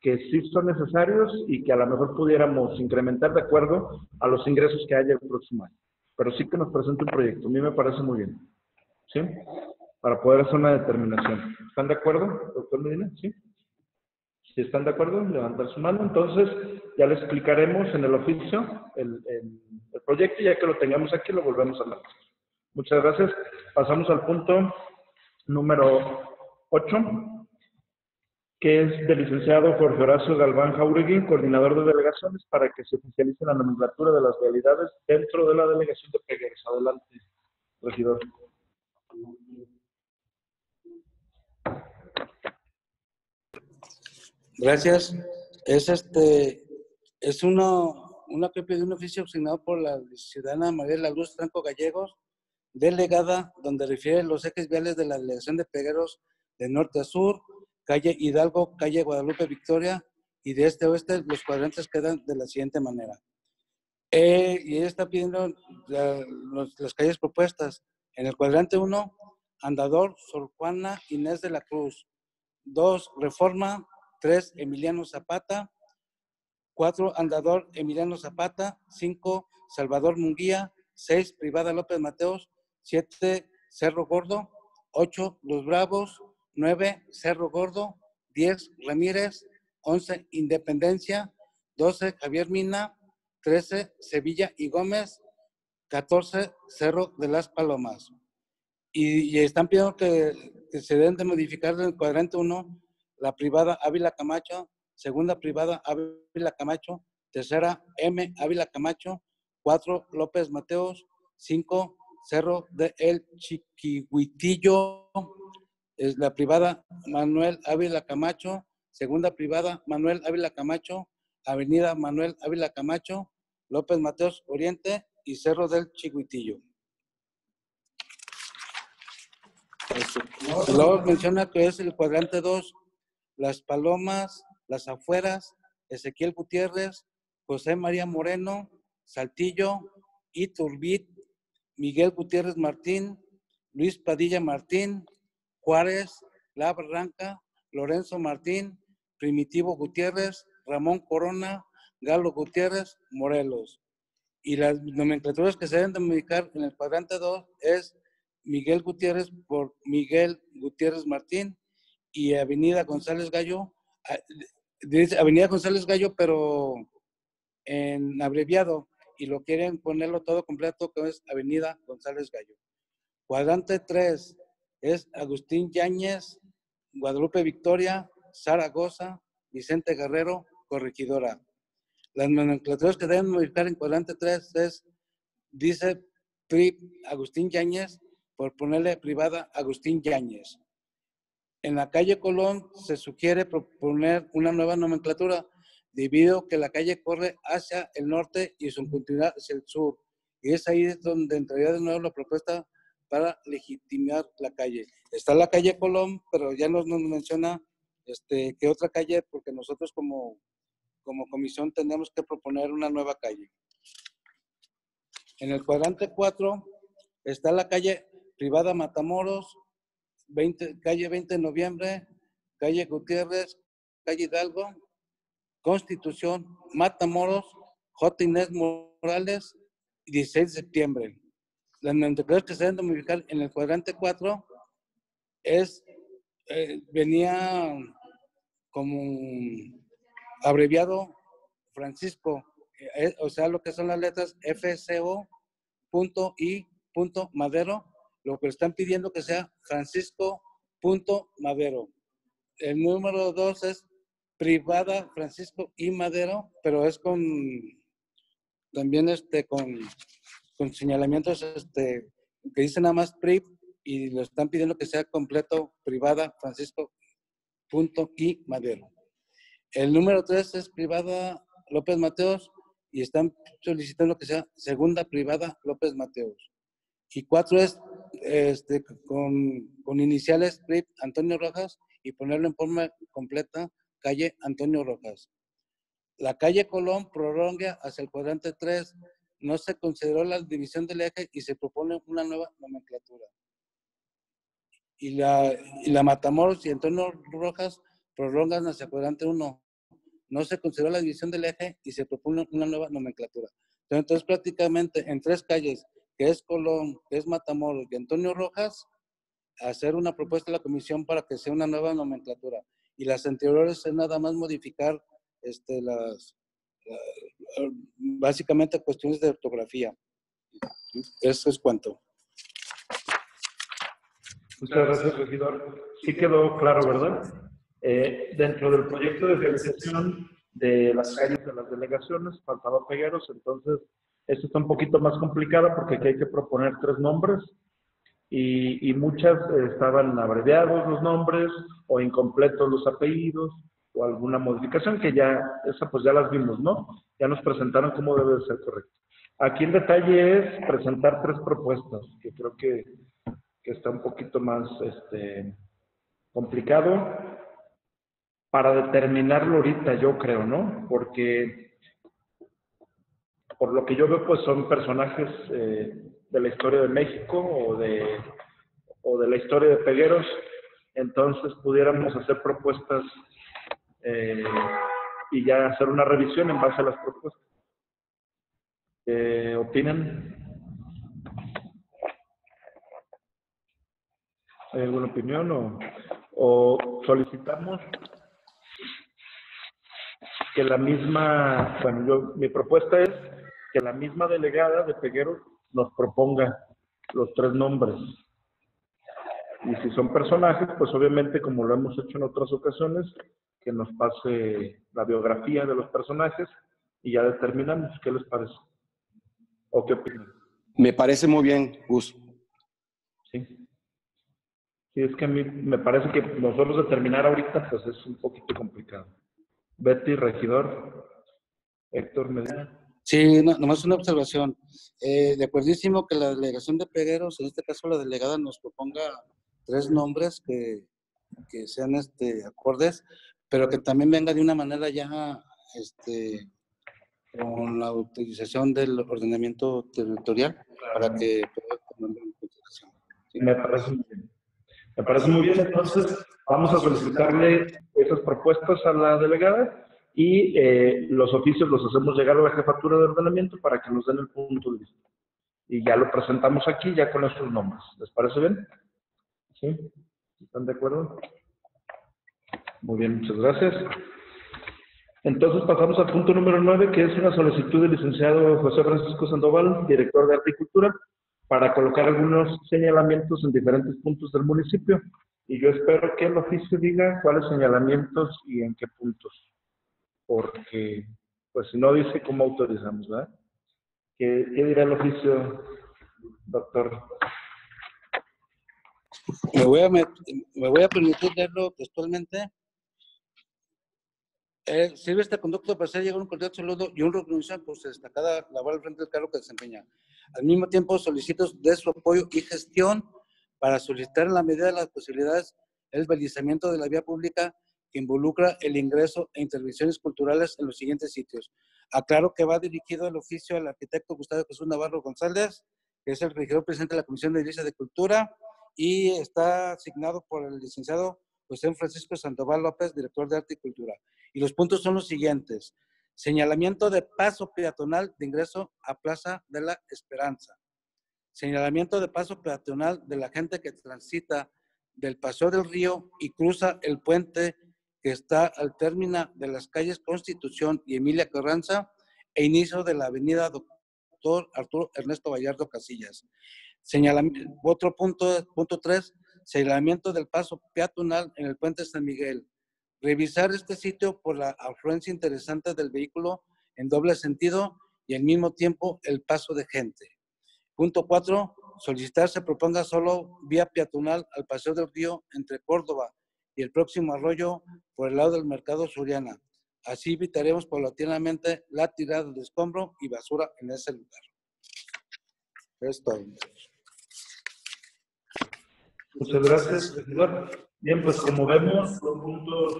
que sí son necesarios y que a lo mejor pudiéramos incrementar de acuerdo a los ingresos que haya el próximo año. Pero sí que nos presente un proyecto. A mí me parece muy bien. ¿Sí? Para poder hacer una determinación. ¿Están de acuerdo, doctor Medina? ¿Sí? Si están de acuerdo, levantar su mano. Entonces, ya le explicaremos en el oficio el proyecto, y ya que lo tengamos aquí, lo volvemos a analizar. Muchas gracias. Pasamos al punto número 8, que es del licenciado Jorge Horacio Galván Jauregui, coordinador de delegaciones, para que se oficialice la nomenclatura de las realidades dentro de la delegación de Pegueros. Adelante, regidor. Gracias. Es una copia de un oficio asignado por la ciudadana María de la Luz Franco Gallegos, delegada, donde refiere los ejes viales de la delegación de Pegueros de norte a sur, calle Hidalgo, calle Guadalupe Victoria, y de este a oeste los cuadrantes quedan de la siguiente manera. Y ella está pidiendo las calles propuestas. En el cuadrante 1, Andador, Sor Juana Inés de la Cruz. 2, Reforma. 3, Emiliano Zapata. 4, Andador Emiliano Zapata. 5, Salvador Munguía. 6, Privada López Mateos. 7, Cerro Gordo. 8, Los Bravos. 9, Cerro Gordo. 10, Ramírez. 11, Independencia. 12, Javier Mina. 13, Sevilla y Gómez. 14, Cerro de las Palomas. Y están pidiendo que se deben de modificar en el cuadrante 1 la privada Ávila Camacho, segunda privada Ávila Camacho, tercera M Ávila Camacho, 4 López Mateos, 5 Cerro de El Chiquihuitillo, es la privada Manuel Ávila Camacho, segunda privada Manuel Ávila Camacho, avenida Manuel Ávila Camacho, López Mateos Oriente y Cerro del Chiquihuitillo. Luego menciona que es el cuadrante 2, Las Palomas, Las Afueras, Ezequiel Gutiérrez, José María Moreno, Saltillo, Iturbit, Miguel Gutiérrez Martín, Luis Padilla Martín, Juárez, La Barranca, Lorenzo Martín, Primitivo Gutiérrez, Ramón Corona, Galo Gutiérrez, Morelos. Y las nomenclaturas que se deben de modificar en el cuadrante 2 es Miguel Gutiérrez por Miguel Gutiérrez Martín y Avenida González Gallo, dice Avenida González Gallo, pero en abreviado, y lo quieren ponerlo todo completo, que es Avenida González Gallo. Cuadrante 3 es Agustín Yáñez, Guadalupe Victoria, Zaragoza, Vicente Guerrero, Corregidora. Las nomenclaturas que deben modificar en cuadrante 3 es, dice Agustín Yáñez, por ponerle privada Agustín Yáñez. En la calle Colón se sugiere proponer una nueva nomenclatura, debido a que la calle corre hacia el norte y su continuidad hacia el sur. Y es ahí donde entraría de nuevo la propuesta para legitimar la calle. Está la calle Colón, pero ya nos menciona que otra calle, porque nosotros como comisión tenemos que proponer una nueva calle. En el cuadrante 4 está la calle privada Matamoros, calle 20 de noviembre, calle Gutiérrez, calle Hidalgo, Constitución, Matamoros, J. Inés Morales, 16 de septiembre. Las nomenclaturas que se deben de modificar en el cuadrante 4 es, venía como abreviado Francisco, o sea, lo que son las letras FCO.I.Madero, lo que están pidiendo que sea Francisco.Madero. El número 2 es privada Francisco I. Madero, pero es también con señalamientos que dicen nada más PRIV, y lo están pidiendo que sea completo privada Francisco.I. Madero. El número 3 es privada López Mateos y están solicitando que sea segunda privada López Mateos. Y 4 es con iniciales PRIV Antonio Rojas y ponerlo en forma completa calle Antonio Rojas. La calle Colón prolonga hacia el cuadrante 3. No se consideró la división del eje y se propone una nueva nomenclatura. Y la Matamoros y Antonio Rojas prolongan hacia el cuadrante 1. no se consideró la división del eje y se propone una nueva nomenclatura. Entonces, prácticamente en 3 calles, que es Colón, que es Matamoros y Antonio Rojas, hacer una propuesta a la comisión para que sea una nueva nomenclatura. Y las anteriores es nada más modificar básicamente cuestiones de ortografía. Eso es cuanto. Muchas gracias, regidor. Sí quedó claro, ¿verdad? Dentro del proyecto de realización de las calles de las delegaciones faltaba Pegueros, entonces esto está un poquito más complicado porque aquí hay que proponer 3 nombres y muchas estaban abreviados los nombres o incompletos los apellidos o alguna modificación que ya, esa pues ya las vimos, ¿no? Ya nos presentaron cómo debe de ser correcto. Aquí el detalle es presentar 3 propuestas, que creo que está un poquito más complicado para determinarlo ahorita, yo creo, ¿no? Porque por lo que yo veo, pues son personajes de la historia de México o de la historia de Pegueros, entonces pudiéramos hacer propuestas y ya hacer una revisión en base a las propuestas. ¿Opinan? ¿Hay alguna opinión o solicitamos que la misma, bueno, mi propuesta es que la misma delegada de Pegueros nos proponga los 3 nombres? Y si son personajes, pues obviamente, como lo hemos hecho en otras ocasiones, que nos pase la biografía de los personajes y ya determinamos. ¿Qué les parece? ¿O qué opinan? Me parece muy bien, Gus. Sí. Sí, es que a mí me parece que nosotros determinar ahorita, pues es un poquito complicado. Betty, regidor. Héctor Medina. Sí, nomás una observación. De acuerdísimo que la delegación de Pegueros, en este caso la delegada, nos proponga 3 nombres que sean acordes, pero que también venga de una manera ya con la utilización del ordenamiento territorial para que pueda tomar en consideración. Sí. Me parece muy bien. Me parece muy bien, entonces vamos a solicitarle esas propuestas a la delegada y los oficios los hacemos llegar a la jefatura de ordenamiento para que nos den el punto de vista. Y ya lo presentamos aquí, ya con estos nombres. ¿Les parece bien? ¿Sí? ¿Están de acuerdo? Muy bien, muchas gracias. Entonces pasamos al punto número 9, que es una solicitud del licenciado José Francisco Sandoval, director de Arte y Cultura, para colocar algunos señalamientos en diferentes puntos del municipio. Y yo espero que el oficio diga cuáles señalamientos y en qué puntos. Porque, pues si no dice cómo autorizamos, ¿verdad? ¿Qué dirá el oficio, doctor? Me voy a permitir leerlo textualmente. Sirve este conducto para hacer llegar un cordial saludo y un reconocimiento por su destacada labor al frente del cargo que desempeña. Al mismo tiempo, solicito de su apoyo y gestión para solicitar en la medida de las posibilidades el balizamiento de la vía pública que involucra el ingreso e intervenciones culturales en los siguientes sitios. Aclaro que va dirigido el oficio al arquitecto Gustavo Jesús Navarro González, que es el regidor presidente de la Comisión de Edilicia de Cultura, y está asignado por el licenciado José Francisco Sandoval López, director de Arte y Cultura. Y los puntos son los siguientes: señalamiento de paso peatonal de ingreso a Plaza de la Esperanza, señalamiento de paso peatonal de la gente que transita del Paseo del Río y cruza el puente que está al término de las calles Constitución y Emilia Carranza e inicio de la avenida Doctor Arturo Ernesto Vallardo Casillas. Otro punto 3, señalamiento del paso peatonal en el puente San Miguel. Revisar este sitio por la afluencia interesante del vehículo en doble sentido y al mismo tiempo el paso de gente. Punto 4, solicitar se proponga solo vía peatonal al Paseo del Río entre Córdoba y el próximo arroyo por el lado del Mercado Suriana. Así evitaremos paulatinamente la tirada de escombro y basura en ese lugar. Es todo. Muchas gracias, regidor. Bien, pues como vemos, son puntos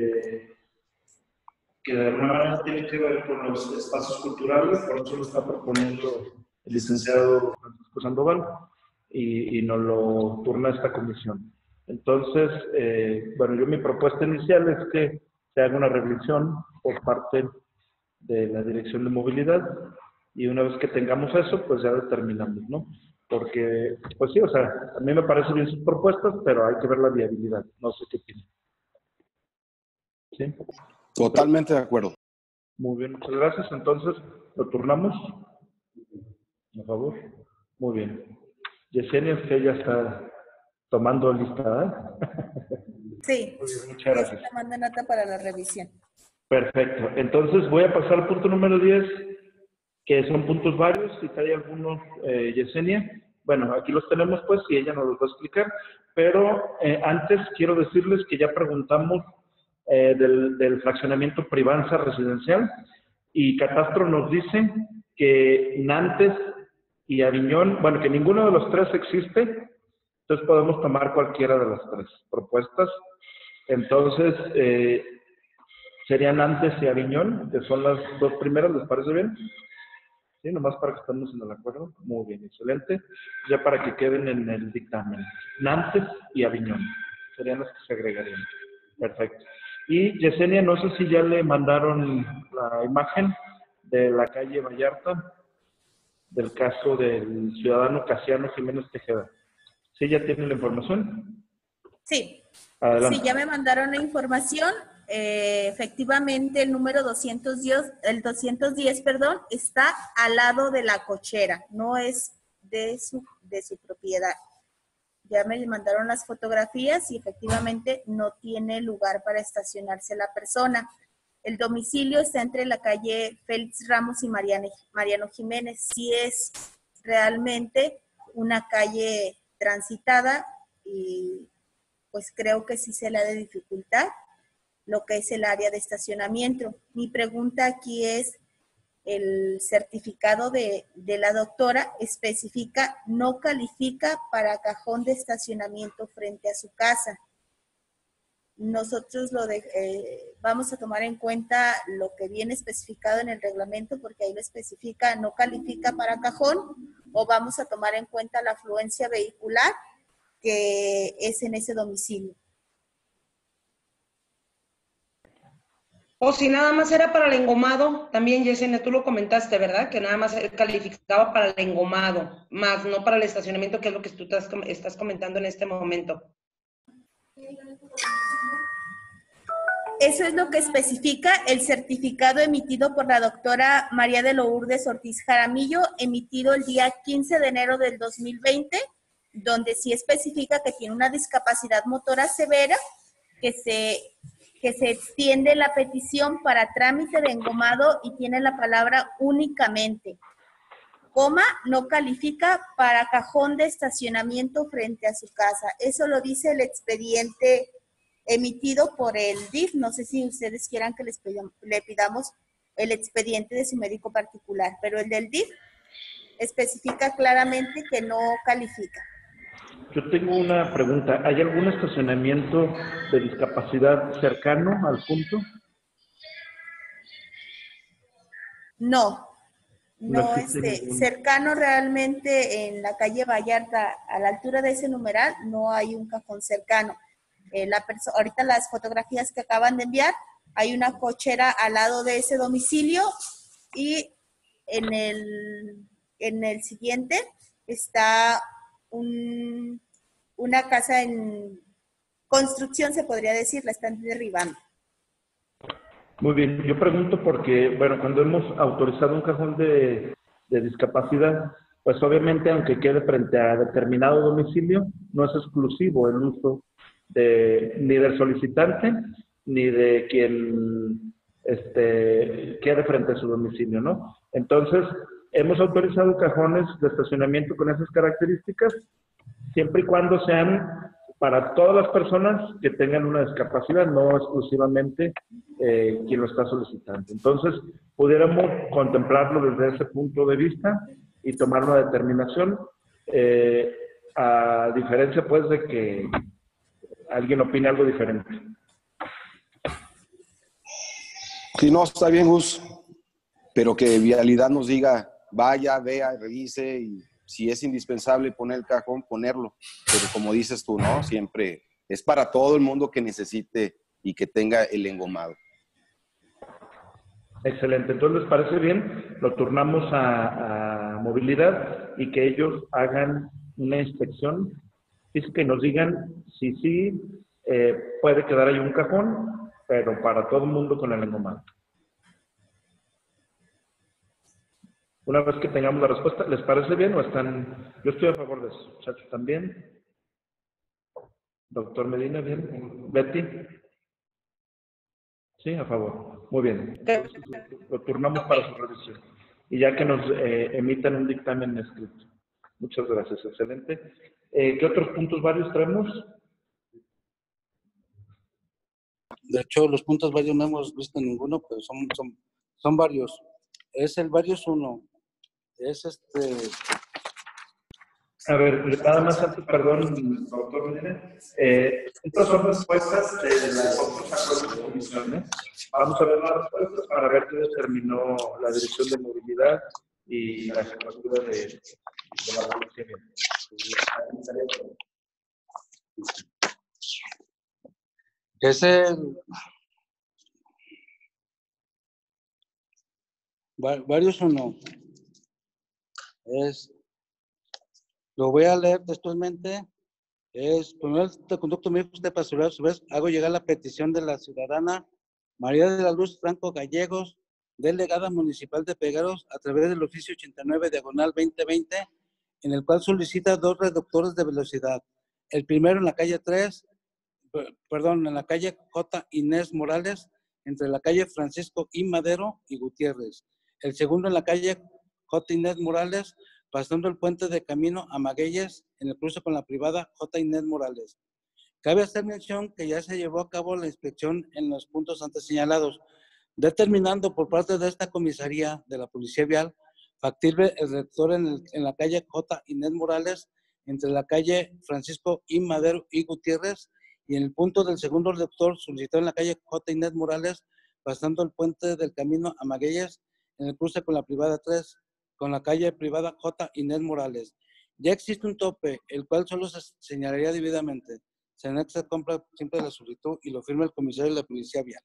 que de alguna manera tienen que ver con los espacios culturales, por eso lo está proponiendo el licenciado Francisco Sandoval y nos lo turna esta comisión. Entonces, bueno, mi propuesta inicial es que se haga una revisión por parte de la Dirección de Movilidad, y una vez que tengamos eso, pues ya determinamos, ¿no? Porque, pues sí, o sea, a mí me parecen bien sus propuestas, pero hay que ver la viabilidad. No sé qué opinan. ¿Sí? Totalmente de acuerdo. Muy bien, muchas gracias. Entonces, ¿lo turnamos? Por favor. Muy bien. Yesenia, usted ya está tomando lista, ¿eh? Sí, Muy bien, muchas ya gracias. estoy tomando nota para la revisión. Perfecto. Entonces voy a pasar al punto número 10, que son puntos varios, si hay algunos, Yesenia. Bueno, aquí los tenemos pues y ella nos los va a explicar, pero antes quiero decirles que ya preguntamos del fraccionamiento Privanza residencial y Catastro nos dice que Nantes y Aviñón, bueno, que ninguno de los tres existe, entonces podemos tomar cualquiera de las tres propuestas. Entonces, serían Nantes y Aviñón, que son las dos primeras, ¿les parece bien? Sí, nomás para que estemos en el acuerdo. Muy bien, excelente. Ya para que queden en el dictamen. Nantes y Aviñón serían las que se agregarían. Perfecto. Y Yesenia, no sé si ya le mandaron la imagen de la calle Vallarta, del caso del ciudadano Casiano Jiménez Tejeda. ¿Sí ya tienen la información? Sí, Adelante. sí, ya me mandaron la información. Efectivamente, el número 210, perdón, está al lado de la cochera, no es de su propiedad. Ya me mandaron las fotografías y efectivamente no tiene lugar para estacionarse la persona. El domicilio está entre la calle Félix Ramos y Mariano Jiménez. Sí es realmente una calle transitada y pues creo que sí se le ha de dificultar lo que es el área de estacionamiento. Mi pregunta aquí es, el certificado de la doctora especifica no califica para cajón de estacionamiento frente a su casa. Nosotros vamos a tomar en cuenta lo que viene especificado en el reglamento, porque ahí lo especifica, no califica para cajón, o vamos a tomar en cuenta la afluencia vehicular que es en ese domicilio. O si nada más era para el engomado, también Yesenia, tú lo comentaste, ¿verdad? Que nada más calificaba para el engomado, más no para el estacionamiento, que es lo que tú estás comentando en este momento. Eso es lo que especifica el certificado emitido por la doctora María de Lourdes Ortiz Jaramillo, emitido el día 15 de enero del 2020, donde sí especifica que tiene una discapacidad motora severa, que se extiende la petición para trámite de engomado y tiene la palabra únicamente. Coma, no califica para cajón de estacionamiento frente a su casa. Eso lo dice el expediente emitido por el DIF. No sé si ustedes quieran que le pidamos el expediente de su médico particular, pero el del DIF especifica claramente que no califica. Yo tengo una pregunta. ¿Hay algún estacionamiento de discapacidad cercano al punto? No, No existe ningún. cercano realmente en la calle Vallarta, a la altura de ese numeral, no hay un cajón cercano. Ahorita las fotografías que acaban de enviar, hay una cochera al lado de ese domicilio y en el siguiente está una casa en construcción, se podría decir, la están derribando. Muy bien, yo pregunto porque, bueno, cuando hemos autorizado un cajón de discapacidad, pues obviamente aunque quede frente a determinado domicilio, no es exclusivo el uso ni del solicitante ni de quien quede frente a su domicilio, ¿no? Entonces, hemos autorizado cajones de estacionamiento con esas características, siempre y cuando sean para todas las personas que tengan una discapacidad, no exclusivamente quien lo está solicitando. Entonces, pudiéramos contemplarlo desde ese punto de vista y tomar una determinación, a diferencia pues de que alguien opine algo diferente. Sí, no, está bien, Gus, pero que Vialidad nos diga, vaya, vea, revise, y si es indispensable poner el cajón, ponerlo. Pero como dices tú, ¿no? Siempre es para todo el mundo que necesite y que tenga el engomado. Excelente. Entonces, ¿les parece bien? Lo turnamos a movilidad y que ellos hagan una inspección física y nos digan si sí puede quedar ahí un cajón, pero para todo el mundo con el engomado. Una vez que tengamos la respuesta, ¿les parece bien o están...? Yo estoy a favor de eso. Muchachos, ¿también? Doctor Medina, ¿bien? ¿Betty? Sí, a favor. Muy bien. Entonces, lo turnamos para su revisión. Y ya que nos emitan un dictamen escrito. Muchas gracias, excelente. ¿Qué otros puntos varios traemos? De hecho, los puntos varios no hemos visto ninguno, pero son varios. Es el varios 1. Es A ver, nada más antes, perdón, doctor Medina. Estas son respuestas de las otras acuerdos de comisiones. Vamos a ver las respuestas para ver qué determinó la Dirección de Movilidad y la Jefatura de la Policía. es el varios 1. Lo voy a leer textualmente. Primero el conducto me dijo usted para a su vez, hago llegar la petición de la ciudadana María de la Luz Franco Gallegos, delegada municipal de Pegueros, a través del oficio 89 diagonal 2020, en el cual solicita 2 reductores de velocidad. El primero en la calle en la calle J. Inés Morales, entre la calle Francisco I. Madero y Gutiérrez. El segundo en la calle J. Inés Morales, pasando el puente de Camino a Magueyes, en el cruce con la privada J. Inés Morales. Cabe hacer mención que ya se llevó a cabo la inspección en los puntos antes señalados, determinando por parte de esta comisaría de la Policía Vial factible el reductor en la calle J. Inés Morales, entre la calle Francisco I. Madero y Gutiérrez, y en el punto del segundo reductor solicitado en la calle J. Inés Morales, pasando el puente del Camino a Magueyes, en el cruce con la privada 3, con la calle privada J. Inés Morales. Ya existe un tope, el cual solo se señalaría debidamente. Se anexa compra siempre la solicitud y lo firma el comisario de la Policía Vial.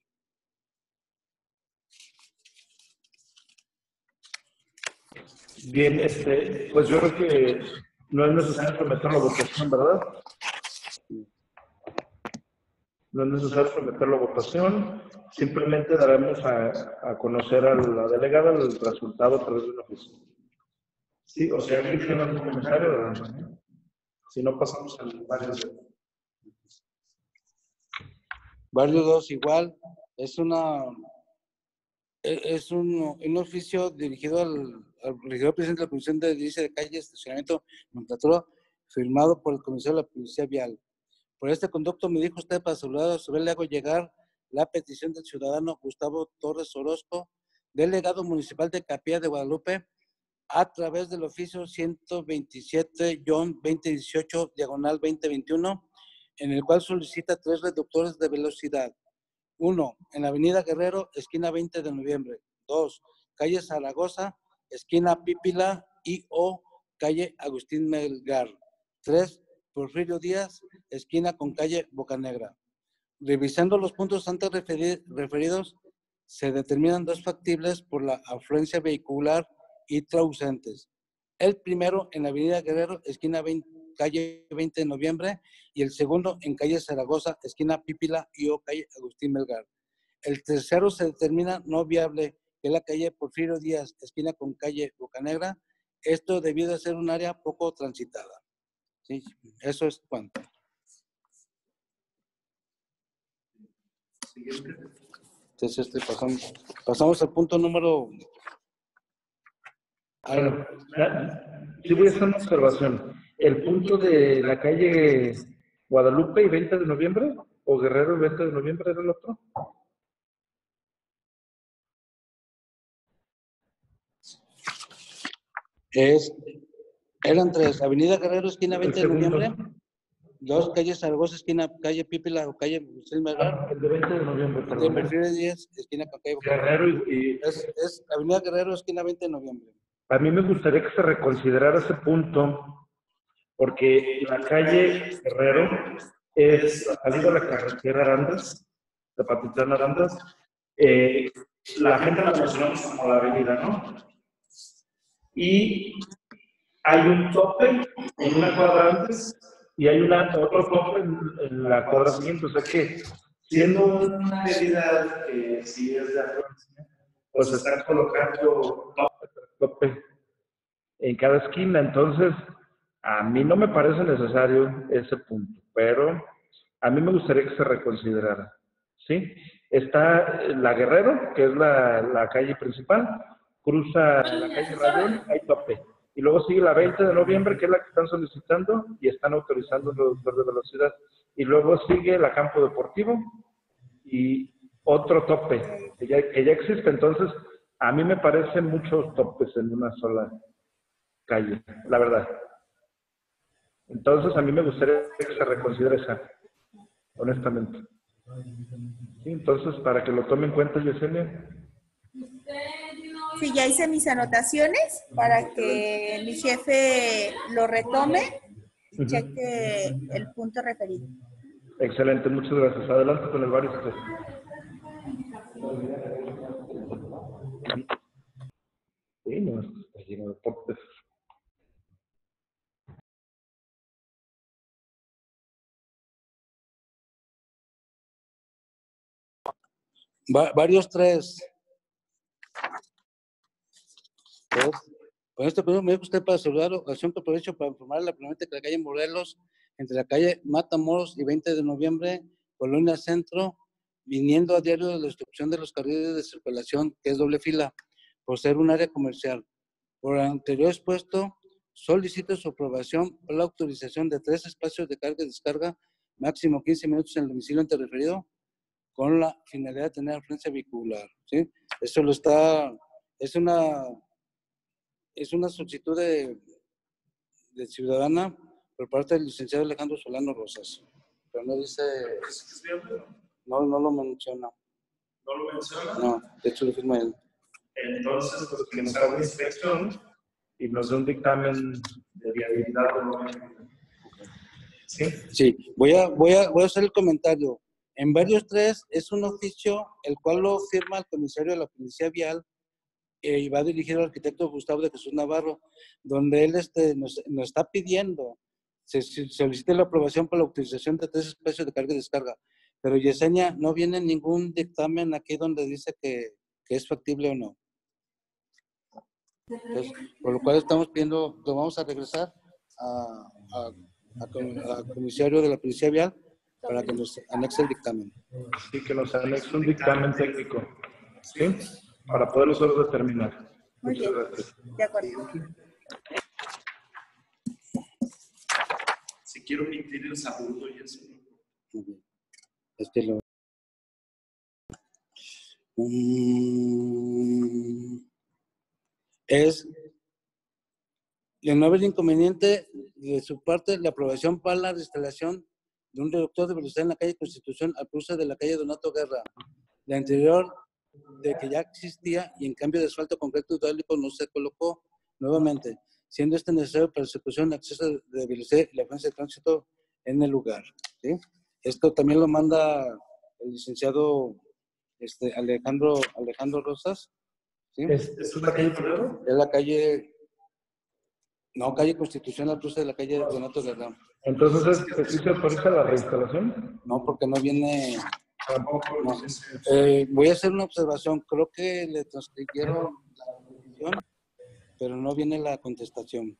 Bien, pues yo creo que no es necesario someterlo a votación, ¿verdad? No es necesario someterlo a votación. Simplemente daremos a conocer a la delegada el resultado a través de una oficina. Sí, o sea, alguien tiene algún comentario, ¿verdad? Si no, pasamos al varios. Varios 2 igual. Es un oficio dirigido al regidor presidente de la Comisión de Edilicia de Calle, Estacionamiento y Nomenclatura, firmado por el comisario de la Policía Vial. Por este conducto me dijo usted para saludar, a su vez le hago llegar la petición del ciudadano Gustavo Torres Orozco, delegado municipal de Capilla de Guadalupe, a través del oficio 127-2018, diagonal 2021, en el cual solicita 3 reductores de velocidad. 1. En la avenida Guerrero, esquina 20 de noviembre. 2. Calle Zaragoza, esquina Pípila y o calle Agustín Melgar. 3. Porfirio Díaz, esquina con calle Bocanegra. Revisando los puntos antes referidos, se determinan 2 factibles por la afluencia vehicular y ausentes. El primero en la avenida Guerrero, esquina 20, calle 20 de noviembre, y el segundo en calle Zaragoza, esquina Pípila y o calle Agustín Melgar. El tercero se determina no viable, que es la calle Porfirio Díaz, esquina con calle Bocanegra, esto debido a ser un área poco transitada. ¿Sí? Eso es cuanto. Entonces, pasamos al punto número... Bueno, sí voy a hacer una observación. ¿El punto de la calle Guadalupe y 20 de noviembre? ¿O Guerrero y 20 de noviembre era el otro? Eran 3. Avenida Guerrero, esquina 20 de noviembre. 2, calle Zaragoza, esquina calle Pípila o calle Agustín Melgar. El de 20 de noviembre, perdón. De Porfirio Díaz, esquina con calle Guerrero y... Es Avenida Guerrero, esquina 20 de noviembre. A mí me gustaría que se reconsiderara ese punto, porque la calle Guerrero es salida a la carretera Arandas, de Patitlán Arandas, la gente la mencionamos como la avenida, ¿no? Y hay un tope en una cuadra antes y hay otro tope en la cuadra siguiente. O sea que, siendo una avenida que sí es de afluencia, pues están colocando tope en cada esquina. Entonces, a mí no me parece necesario ese punto, pero a mí me gustaría que se reconsiderara, ¿sí? Está la Guerrero, que es la calle principal, cruza la calle Rayón, hay tope. Y luego sigue la 20 de noviembre, que es la que están solicitando y están autorizando el reductor de velocidad. Y luego sigue la Campo Deportivo y otro tope, que ya existe. Entonces, a mí me parecen muchos topes en una sola calle, la verdad. Entonces, a mí me gustaría que se reconsidere esa, honestamente. Sí, entonces, para que lo tome en cuenta, Yesenia. Sí, ya hice mis anotaciones para que mi jefe lo retome y cheque el punto referido. Excelente, muchas gracias. Adelante con el varios. Sí, no, está lleno de topes. Varios tres. Con este permiso me dijo usted para saludar ocasión que aprovecho para informarle que la calle Morelos, entre la calle Matamoros y 20 de noviembre, Colonia Centro, viniendo a diario de la destrucción de los carriles de circulación, que es doble fila, por ser un área comercial. Por lo anterior expuesto, solicito su aprobación por la autorización de 3 espacios de carga y descarga, máximo 15 minutos en el domicilio anterreferido, con la finalidad de tener afluencia vehicular, ¿sí? Eso lo está, es una solicitud de ciudadana por parte del licenciado Alejandro Solano Rosas. Pero no dice... No lo menciona. ¿No lo menciona? No, de hecho lo firma él. Entonces, pues que nos haga inspección y nos dé un dictamen de viabilidad. ¿Sí? Sí, voy a hacer el comentario. En varios tres es un oficio el cual lo firma el comisario de la Policía Vial y va dirigido al arquitecto Gustavo de Jesús Navarro, donde él nos está pidiendo, se solicite la aprobación para la utilización de 3 espacios de carga y descarga. Pero Yesenia, no viene ningún dictamen aquí donde dice que es factible o no. Entonces, por lo cual estamos pidiendo, lo vamos a regresar al comisario de la Policía Vial para que nos anexe el dictamen. Sí, que nos anexe un dictamen técnico, ¿sí? Para poder nosotros determinar. Muy bien, de acuerdo. Si quiero emitir el saludo y eso. Es de no haber inconveniente de su parte la aprobación para la instalación de un reductor de velocidad en la calle Constitución al cruce de la calle Donato Guerra. La anterior de que ya existía y en cambio de asfalto concreto hidráulico no se colocó nuevamente, siendo este necesario para la ejecución, acceso de velocidad y la frecuencia de tránsito en el lugar, ¿sí? Esto también lo manda el licenciado Alejandro Rosas, ¿sí? ¿Es la calle Toledo? Es la calle, no, calle Constitución al cruce de la calle Donato Guerra. Entonces, ¿sí se autoriza la reinstalación? No, porque no viene. Tampoco. No. Voy a hacer una observación. Creo que le transcribieron la petición, pero no viene la contestación.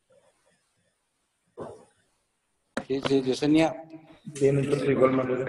Sí, Yesenia. Bien, entonces de igual manera.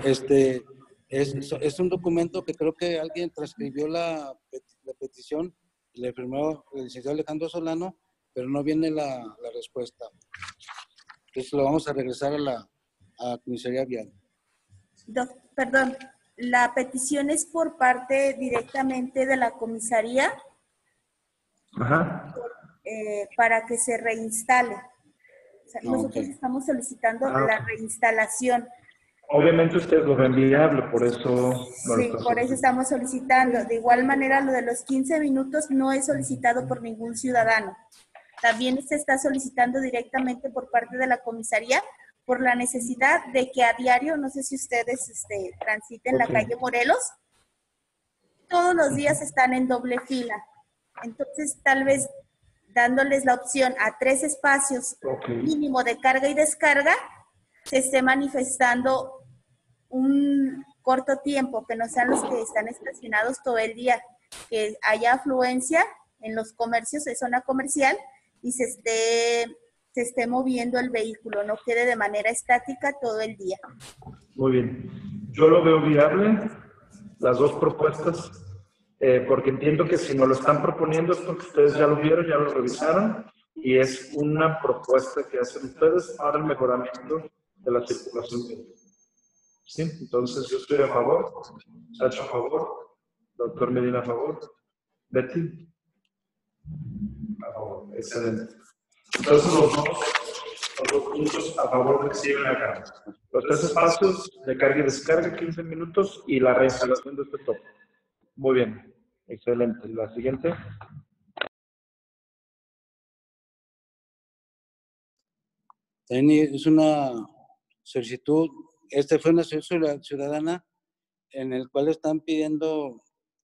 Es un documento que creo que alguien transcribió la petición y le firmó el licenciado Alejandro Solano, pero no viene la respuesta. Entonces lo vamos a regresar a la comisaría vial. Perdón, ¿la petición es por parte directamente de la comisaría? Ajá. Para que se reinstale. O sea, nosotros estamos solicitando la reinstalación. Obviamente usted lo ven viable, por eso... Sí, por eso estamos solicitando. De igual manera, lo de los 15 minutos no es solicitado por ningún ciudadano. También se está solicitando directamente por parte de la comisaría por la necesidad de que a diario, no sé si ustedes transiten la calle Morelos, todos los días están en doble fila. Entonces, tal vez dándoles la opción a 3 espacios mínimo de carga y descarga, se esté manifestando un corto tiempo, que no sean los que están estacionados todo el día, que haya afluencia en los comercios de zona comercial y se esté moviendo el vehículo, no quede de manera estática todo el día. Muy bien. Yo lo veo viable, las dos propuestas, porque entiendo que si nos lo están proponiendo es porque ustedes ya lo vieron, ya lo revisaron, y es una propuesta que hacen ustedes para el mejoramiento de la circulación. ¿Sí? Entonces, yo estoy a favor. Sacho a favor. Doctor Medina a favor. Betty. A favor. Excelente. Entonces, los dos puntos a favor de que sigan acá. Los 3 espacios de carga y descarga, 15 minutos, y la reinstalación de este tope. Muy bien. Excelente. La siguiente. Es una solicitud, fue una solicitud ciudadana en el cual están pidiendo,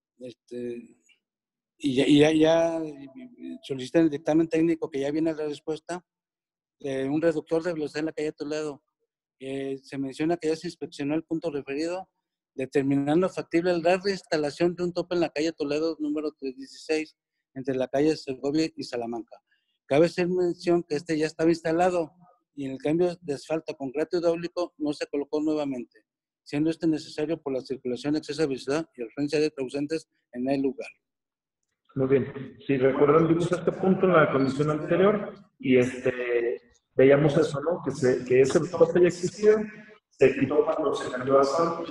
y ya solicitan el dictamen técnico, que ya viene la respuesta, de un reductor de velocidad en la calle Toledo. Se menciona que ya se inspeccionó el punto referido, determinando factible la reinstalación de un tope en la calle Toledo número 316, entre la calle Segovia y Salamanca. Cabe hacer mención que ya estaba instalado y en el cambio de asfalto a concreto hidráulico no se colocó nuevamente, siendo necesario por la circulación, exceso de velocidad y ausencia de ausentes en el lugar. Muy bien. Si recuerdan, vimos este punto en la comisión anterior y veíamos eso, ¿no? Que ese tope ya existía, se quitó cuando se cambió de asfalto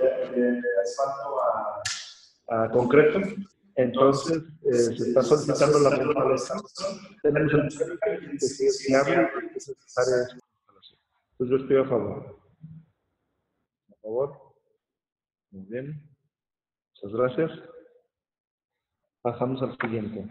a concreto. Entonces, se está solicitando la reinstalación. Tenemos el que si es viable y que es necesaria esa instalación. Pues yo estoy a favor. A favor. Muy bien. Muchas gracias. Pasamos al siguiente.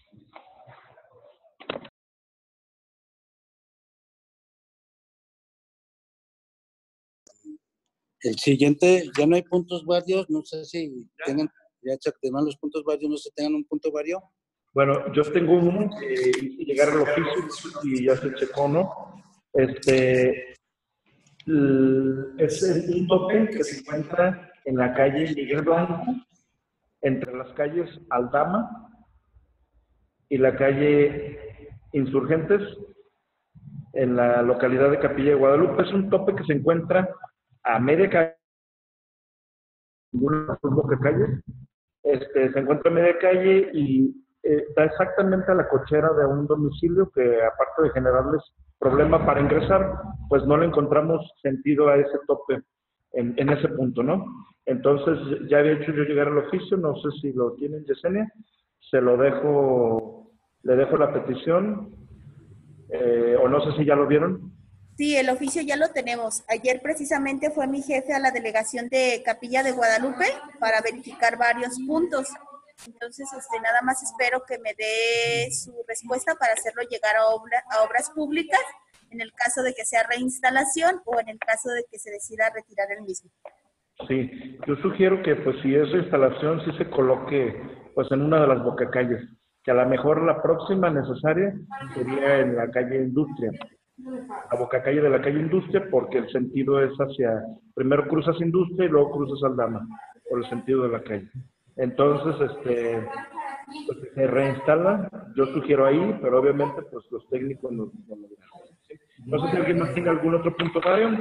El siguiente, ya no hay puntos varios, no sé si tengan, ya se activan los puntos varios, no sé si tengan un punto vario. Bueno, yo tengo uno que llegar al oficio y ya se checó, ¿no? Es un tope que se encuentra en la calle Miguel Blanco, entre las calles Aldama y la calle Insurgentes, en la localidad de Capilla de Guadalupe. Es un tope que se encuentra a media calle, ninguna calle, se encuentra a media calle y está exactamente a la cochera de un domicilio que, aparte de generarles problema para ingresar, pues no le encontramos sentido a ese tope en ese punto, ¿no? Entonces, ya había hecho yo llegar al oficio, no sé si lo tienen, Yesenia, se lo dejo, le dejo la petición, o no sé si ya lo vieron. Sí, el oficio ya lo tenemos. Ayer precisamente fue mi jefe a la delegación de Capilla de Guadalupe para verificar varios puntos. Entonces, nada más espero que me dé su respuesta para hacerlo llegar a obras públicas, en el caso de que sea reinstalación o en el caso de que se decida retirar el mismo. Sí, yo sugiero que pues si es reinstalación, sí se coloque pues en una de las bocacalles, que a lo mejor la próxima necesaria sería en la calle Industria, la bocacalle de la calle Industria, porque el sentido es hacia, primero cruzas Industria y luego cruzas Aldama, por el sentido de la calle. Entonces, pues se reinstala, yo sugiero ahí, pero obviamente pues los técnicos nos lo dirán. ¿Sí? No sé si alguien más tiene algún otro punto, Mario.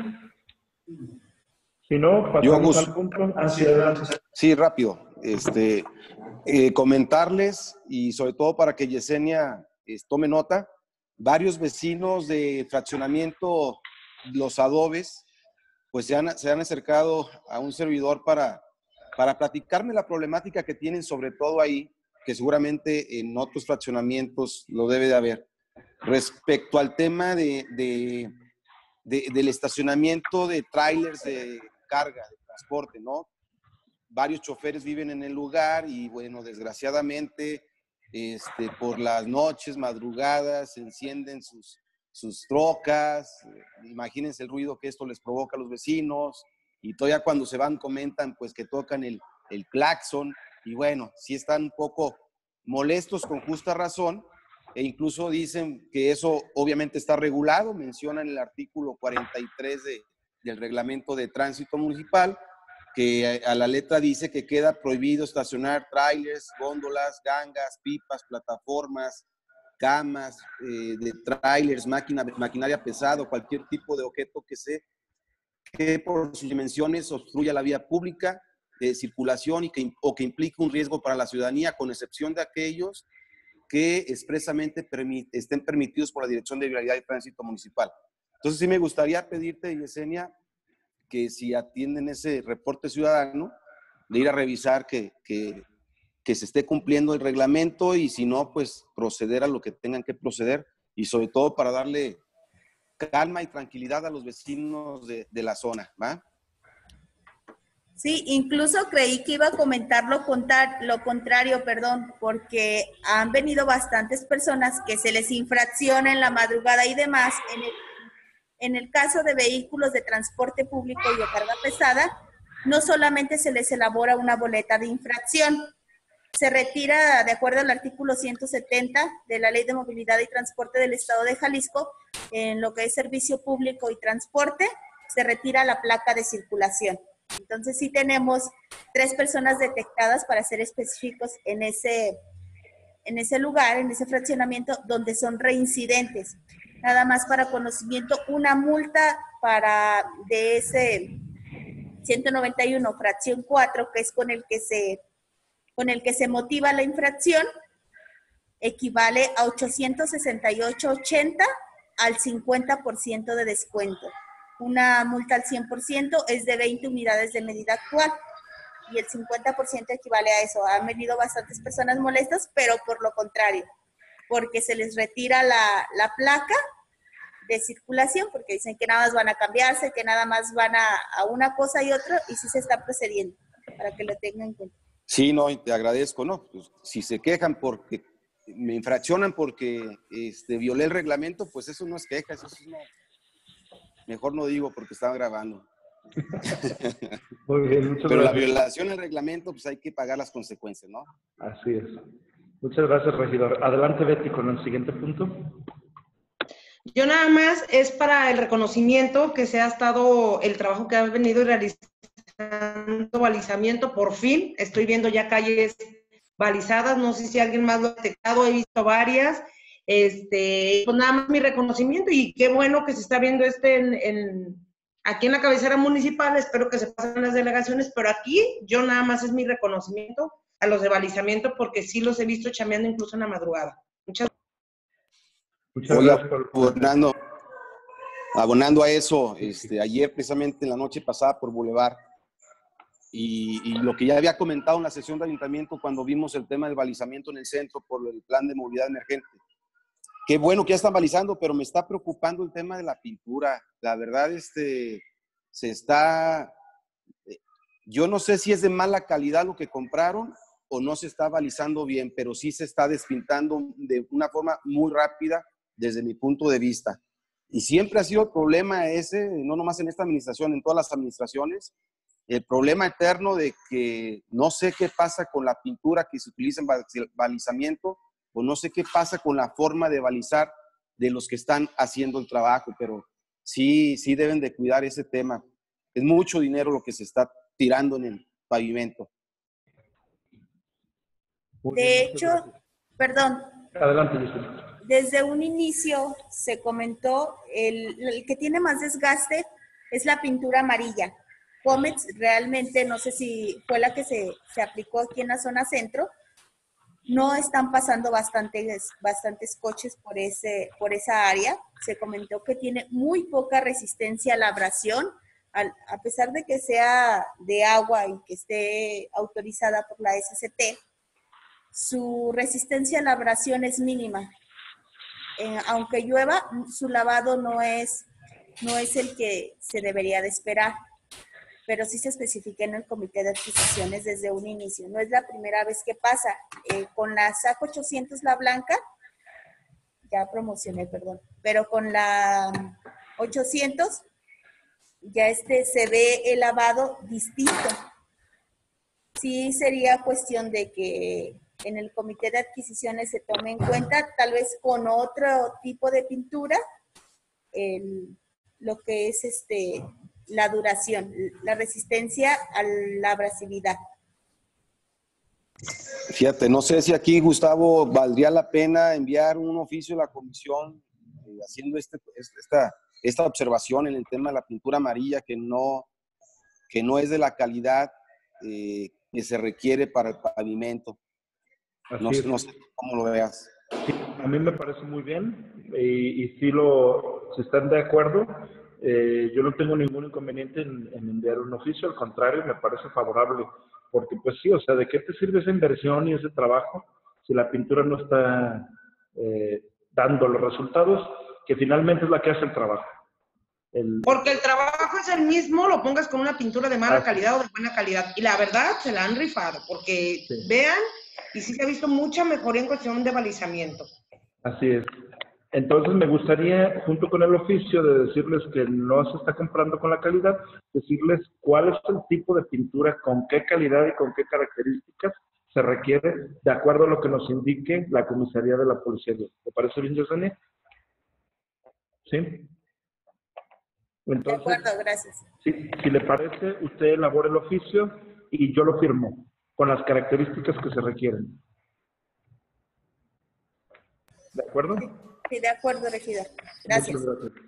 Si no, pasamos al punto. Sí, rápido. Comentarles, y sobre todo para que Yesenia tome nota, varios vecinos de fraccionamiento Los Adobes, pues se han acercado a un servidor para platicarme la problemática que tienen, sobre todo ahí, que seguramente en otros fraccionamientos lo debe de haber, respecto al tema del estacionamiento de trailers de carga, de transporte, ¿no? Varios choferes viven en el lugar y, bueno, desgraciadamente, por las noches, madrugadas, se encienden sus trocas. Imagínense el ruido que esto les provoca a los vecinos, y todavía cuando se van comentan pues que tocan el claxon, y bueno, sí están un poco molestos con justa razón, e incluso dicen que eso obviamente está regulado, mencionan el artículo 43 del reglamento de tránsito municipal, que a la letra dice que queda prohibido estacionar trailers, góndolas, gangas, pipas, plataformas, camas de trailers, maquinaria pesada, cualquier tipo de objeto que por sus dimensiones obstruya la vía pública de circulación o que implique un riesgo para la ciudadanía, con excepción de aquellos que expresamente estén permitidos por la Dirección de Vialidad y Tránsito Municipal. Entonces sí me gustaría pedirte, Yesenia, que si atienden ese reporte ciudadano, de ir a revisar que se esté cumpliendo el reglamento, y si no, pues proceder a lo que tengan que proceder, y sobre todo para darle calma y tranquilidad a los vecinos de la zona, ¿va? Sí, incluso creí que iba a comentar lo contrario, perdón, porque han venido bastantes personas que se les infracciona en la madrugada y demás. En el caso de vehículos de transporte público y de carga pesada, no solamente se les elabora una boleta de infracción, se retira, de acuerdo al artículo 170 de la Ley de Movilidad y Transporte del Estado de Jalisco, en lo que es servicio público y transporte, se retira la placa de circulación. Entonces sí tenemos 3 personas detectadas, para ser específicos, en ese lugar, en ese fraccionamiento, donde son reincidentes. Nada más para conocimiento, una multa de ese 191, fracción 4, que es con el que se motiva la infracción, equivale a 868.80 al 50% de descuento. Una multa al 100% es de 20 unidades de medida actual, y el 50% equivale a eso. Han venido bastantes personas molestas, pero por lo contrario, porque se les retira la placa de circulación, porque dicen que nada más van a cambiarse, que nada más van a una cosa y otra, y sí se está procediendo, para que lo tengan en cuenta. Sí, no, te agradezco, ¿no? Pues, si se quejan porque me infraccionan porque violé el reglamento, pues eso no es queja, eso no, mejor no digo porque estaba grabando. Muy bien, muchas Pero gracias. la violación del reglamento, pues hay que pagar las consecuencias, ¿no? Así es. Muchas gracias, regidor. Adelante, Betty, con el siguiente punto. Yo nada más es para el reconocimiento que se ha estado, el trabajo que ha venido realizando balizamiento. Por fin estoy viendo ya calles balizadas, no sé si alguien más lo ha detectado, he visto varias. Pues nada más mi reconocimiento, y qué bueno que se está viendo aquí en la cabecera municipal. Espero que se pasen las delegaciones, pero aquí yo nada más es mi reconocimiento a los de balizamiento, porque sí los he visto chameando incluso en la madrugada. Muchas gracias por abonando a eso, ayer precisamente en la noche pasada por Boulevard, y lo que ya había comentado en la sesión de ayuntamiento cuando vimos el tema del balizamiento en el centro por el plan de movilidad emergente. Qué bueno que ya están balizando, pero me está preocupando el tema de la pintura. La verdad, yo no sé si es de mala calidad lo que compraron o no se está balizando bien, pero sí se está despintando de una forma muy rápida desde mi punto de vista. Y siempre ha sido el problema ese, no nomás en esta administración, en todas las administraciones, el problema eterno de que no sé qué pasa con la pintura que se utiliza en balizamiento, o no sé qué pasa con la forma de balizar de los que están haciendo el trabajo, pero sí deben de cuidar ese tema. Es mucho dinero lo que se está tirando en el pavimento. De hecho, perdón. Adelante, Gisela. Desde un inicio se comentó, el que tiene más desgaste es la pintura amarilla. Comex realmente, no sé si fue la que se aplicó aquí en la zona centro, no están pasando bastantes coches por esa área. Se comentó que tiene muy poca resistencia a la abrasión, a pesar de que sea de agua y que esté autorizada por la SCT, su resistencia a la abrasión es mínima. Aunque llueva, su lavado no es el que se debería de esperar, pero sí se especifica en el comité de adquisiciones desde un inicio. No es la primera vez que pasa. Con la SAC 800, la blanca, ya promocioné, perdón, pero con la 800 ya se ve el lavado distinto. sí sería cuestión de que en el comité de adquisiciones se tome en cuenta, tal vez con otro tipo de pintura, lo que es la duración, la resistencia a la abrasividad. Fíjate, no sé si aquí, Gustavo, valdría la pena enviar un oficio a la comisión haciendo esta observación en el tema de la pintura amarilla que no es de la calidad que se requiere para el pavimento. No sé cómo lo veas. Sí, a mí me parece muy bien y si están de acuerdo, yo no tengo ningún inconveniente en enviar un oficio, al contrario, me parece favorable, porque pues sí, o sea, ¿de qué te sirve esa inversión y ese trabajo si la pintura no está dando los resultados que finalmente es la que hace el trabajo? Porque el trabajo es el mismo, lo pongas con una pintura de mala calidad o de buena calidad. Y la verdad, se la han rifado, porque vean, y sí se ha visto mucha mejoría en cuestión de balizamiento. Así es. Entonces me gustaría, junto con el oficio, de decirles que no se está comprando con la calidad, decirles cuál es el tipo de pintura, con qué calidad y con qué características se requiere, de acuerdo a lo que nos indique la comisaría de la policía. ¿Te parece bien, Yesenia? ¿Sí? Entonces, de acuerdo, gracias. Si le parece, usted elabora el oficio y yo lo firmo con las características que se requieren. ¿De acuerdo? Sí, de acuerdo, regidor. Gracias. Muchas gracias.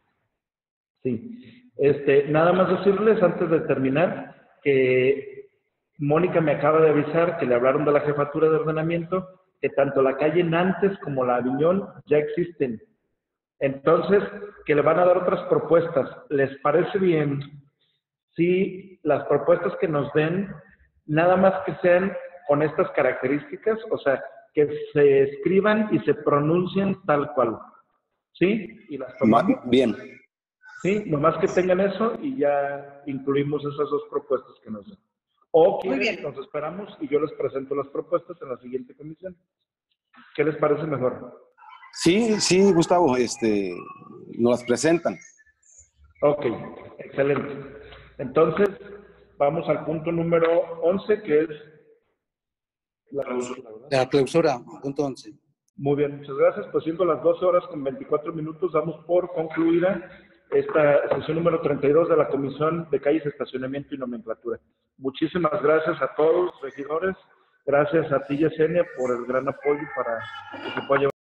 Sí. Nada más decirles, antes de terminar, que Mónica me acaba de avisar que le hablaron de la jefatura de ordenamiento, que tanto la calle Nantes como la Aviñón ya existen. Entonces, que le van a dar otras propuestas. ¿Les parece bien si las propuestas que nos den, nada más que sean con estas características, o sea, que se escriban y se pronuncien tal cual? ¿Sí? Y las tomamos. Bien. Sí, nomás que tengan eso y ya incluimos esas dos propuestas que nos den. O quieren, nos esperamos y yo les presento las propuestas en la siguiente comisión. ¿Qué les parece mejor? Sí, Gustavo, nos las presentan. Ok, excelente. Entonces, vamos al punto número 11, que es la clausura, ¿verdad? La clausura, punto 11. Muy bien, muchas gracias. Pues siendo las 12 horas con 24 minutos, damos por concluida esta sesión número 32 de la Comisión de Calles, Estacionamiento y Nomenclatura. Muchísimas gracias a todos, regidores. Gracias a ti, Yesenia, por el gran apoyo para que se pueda llevar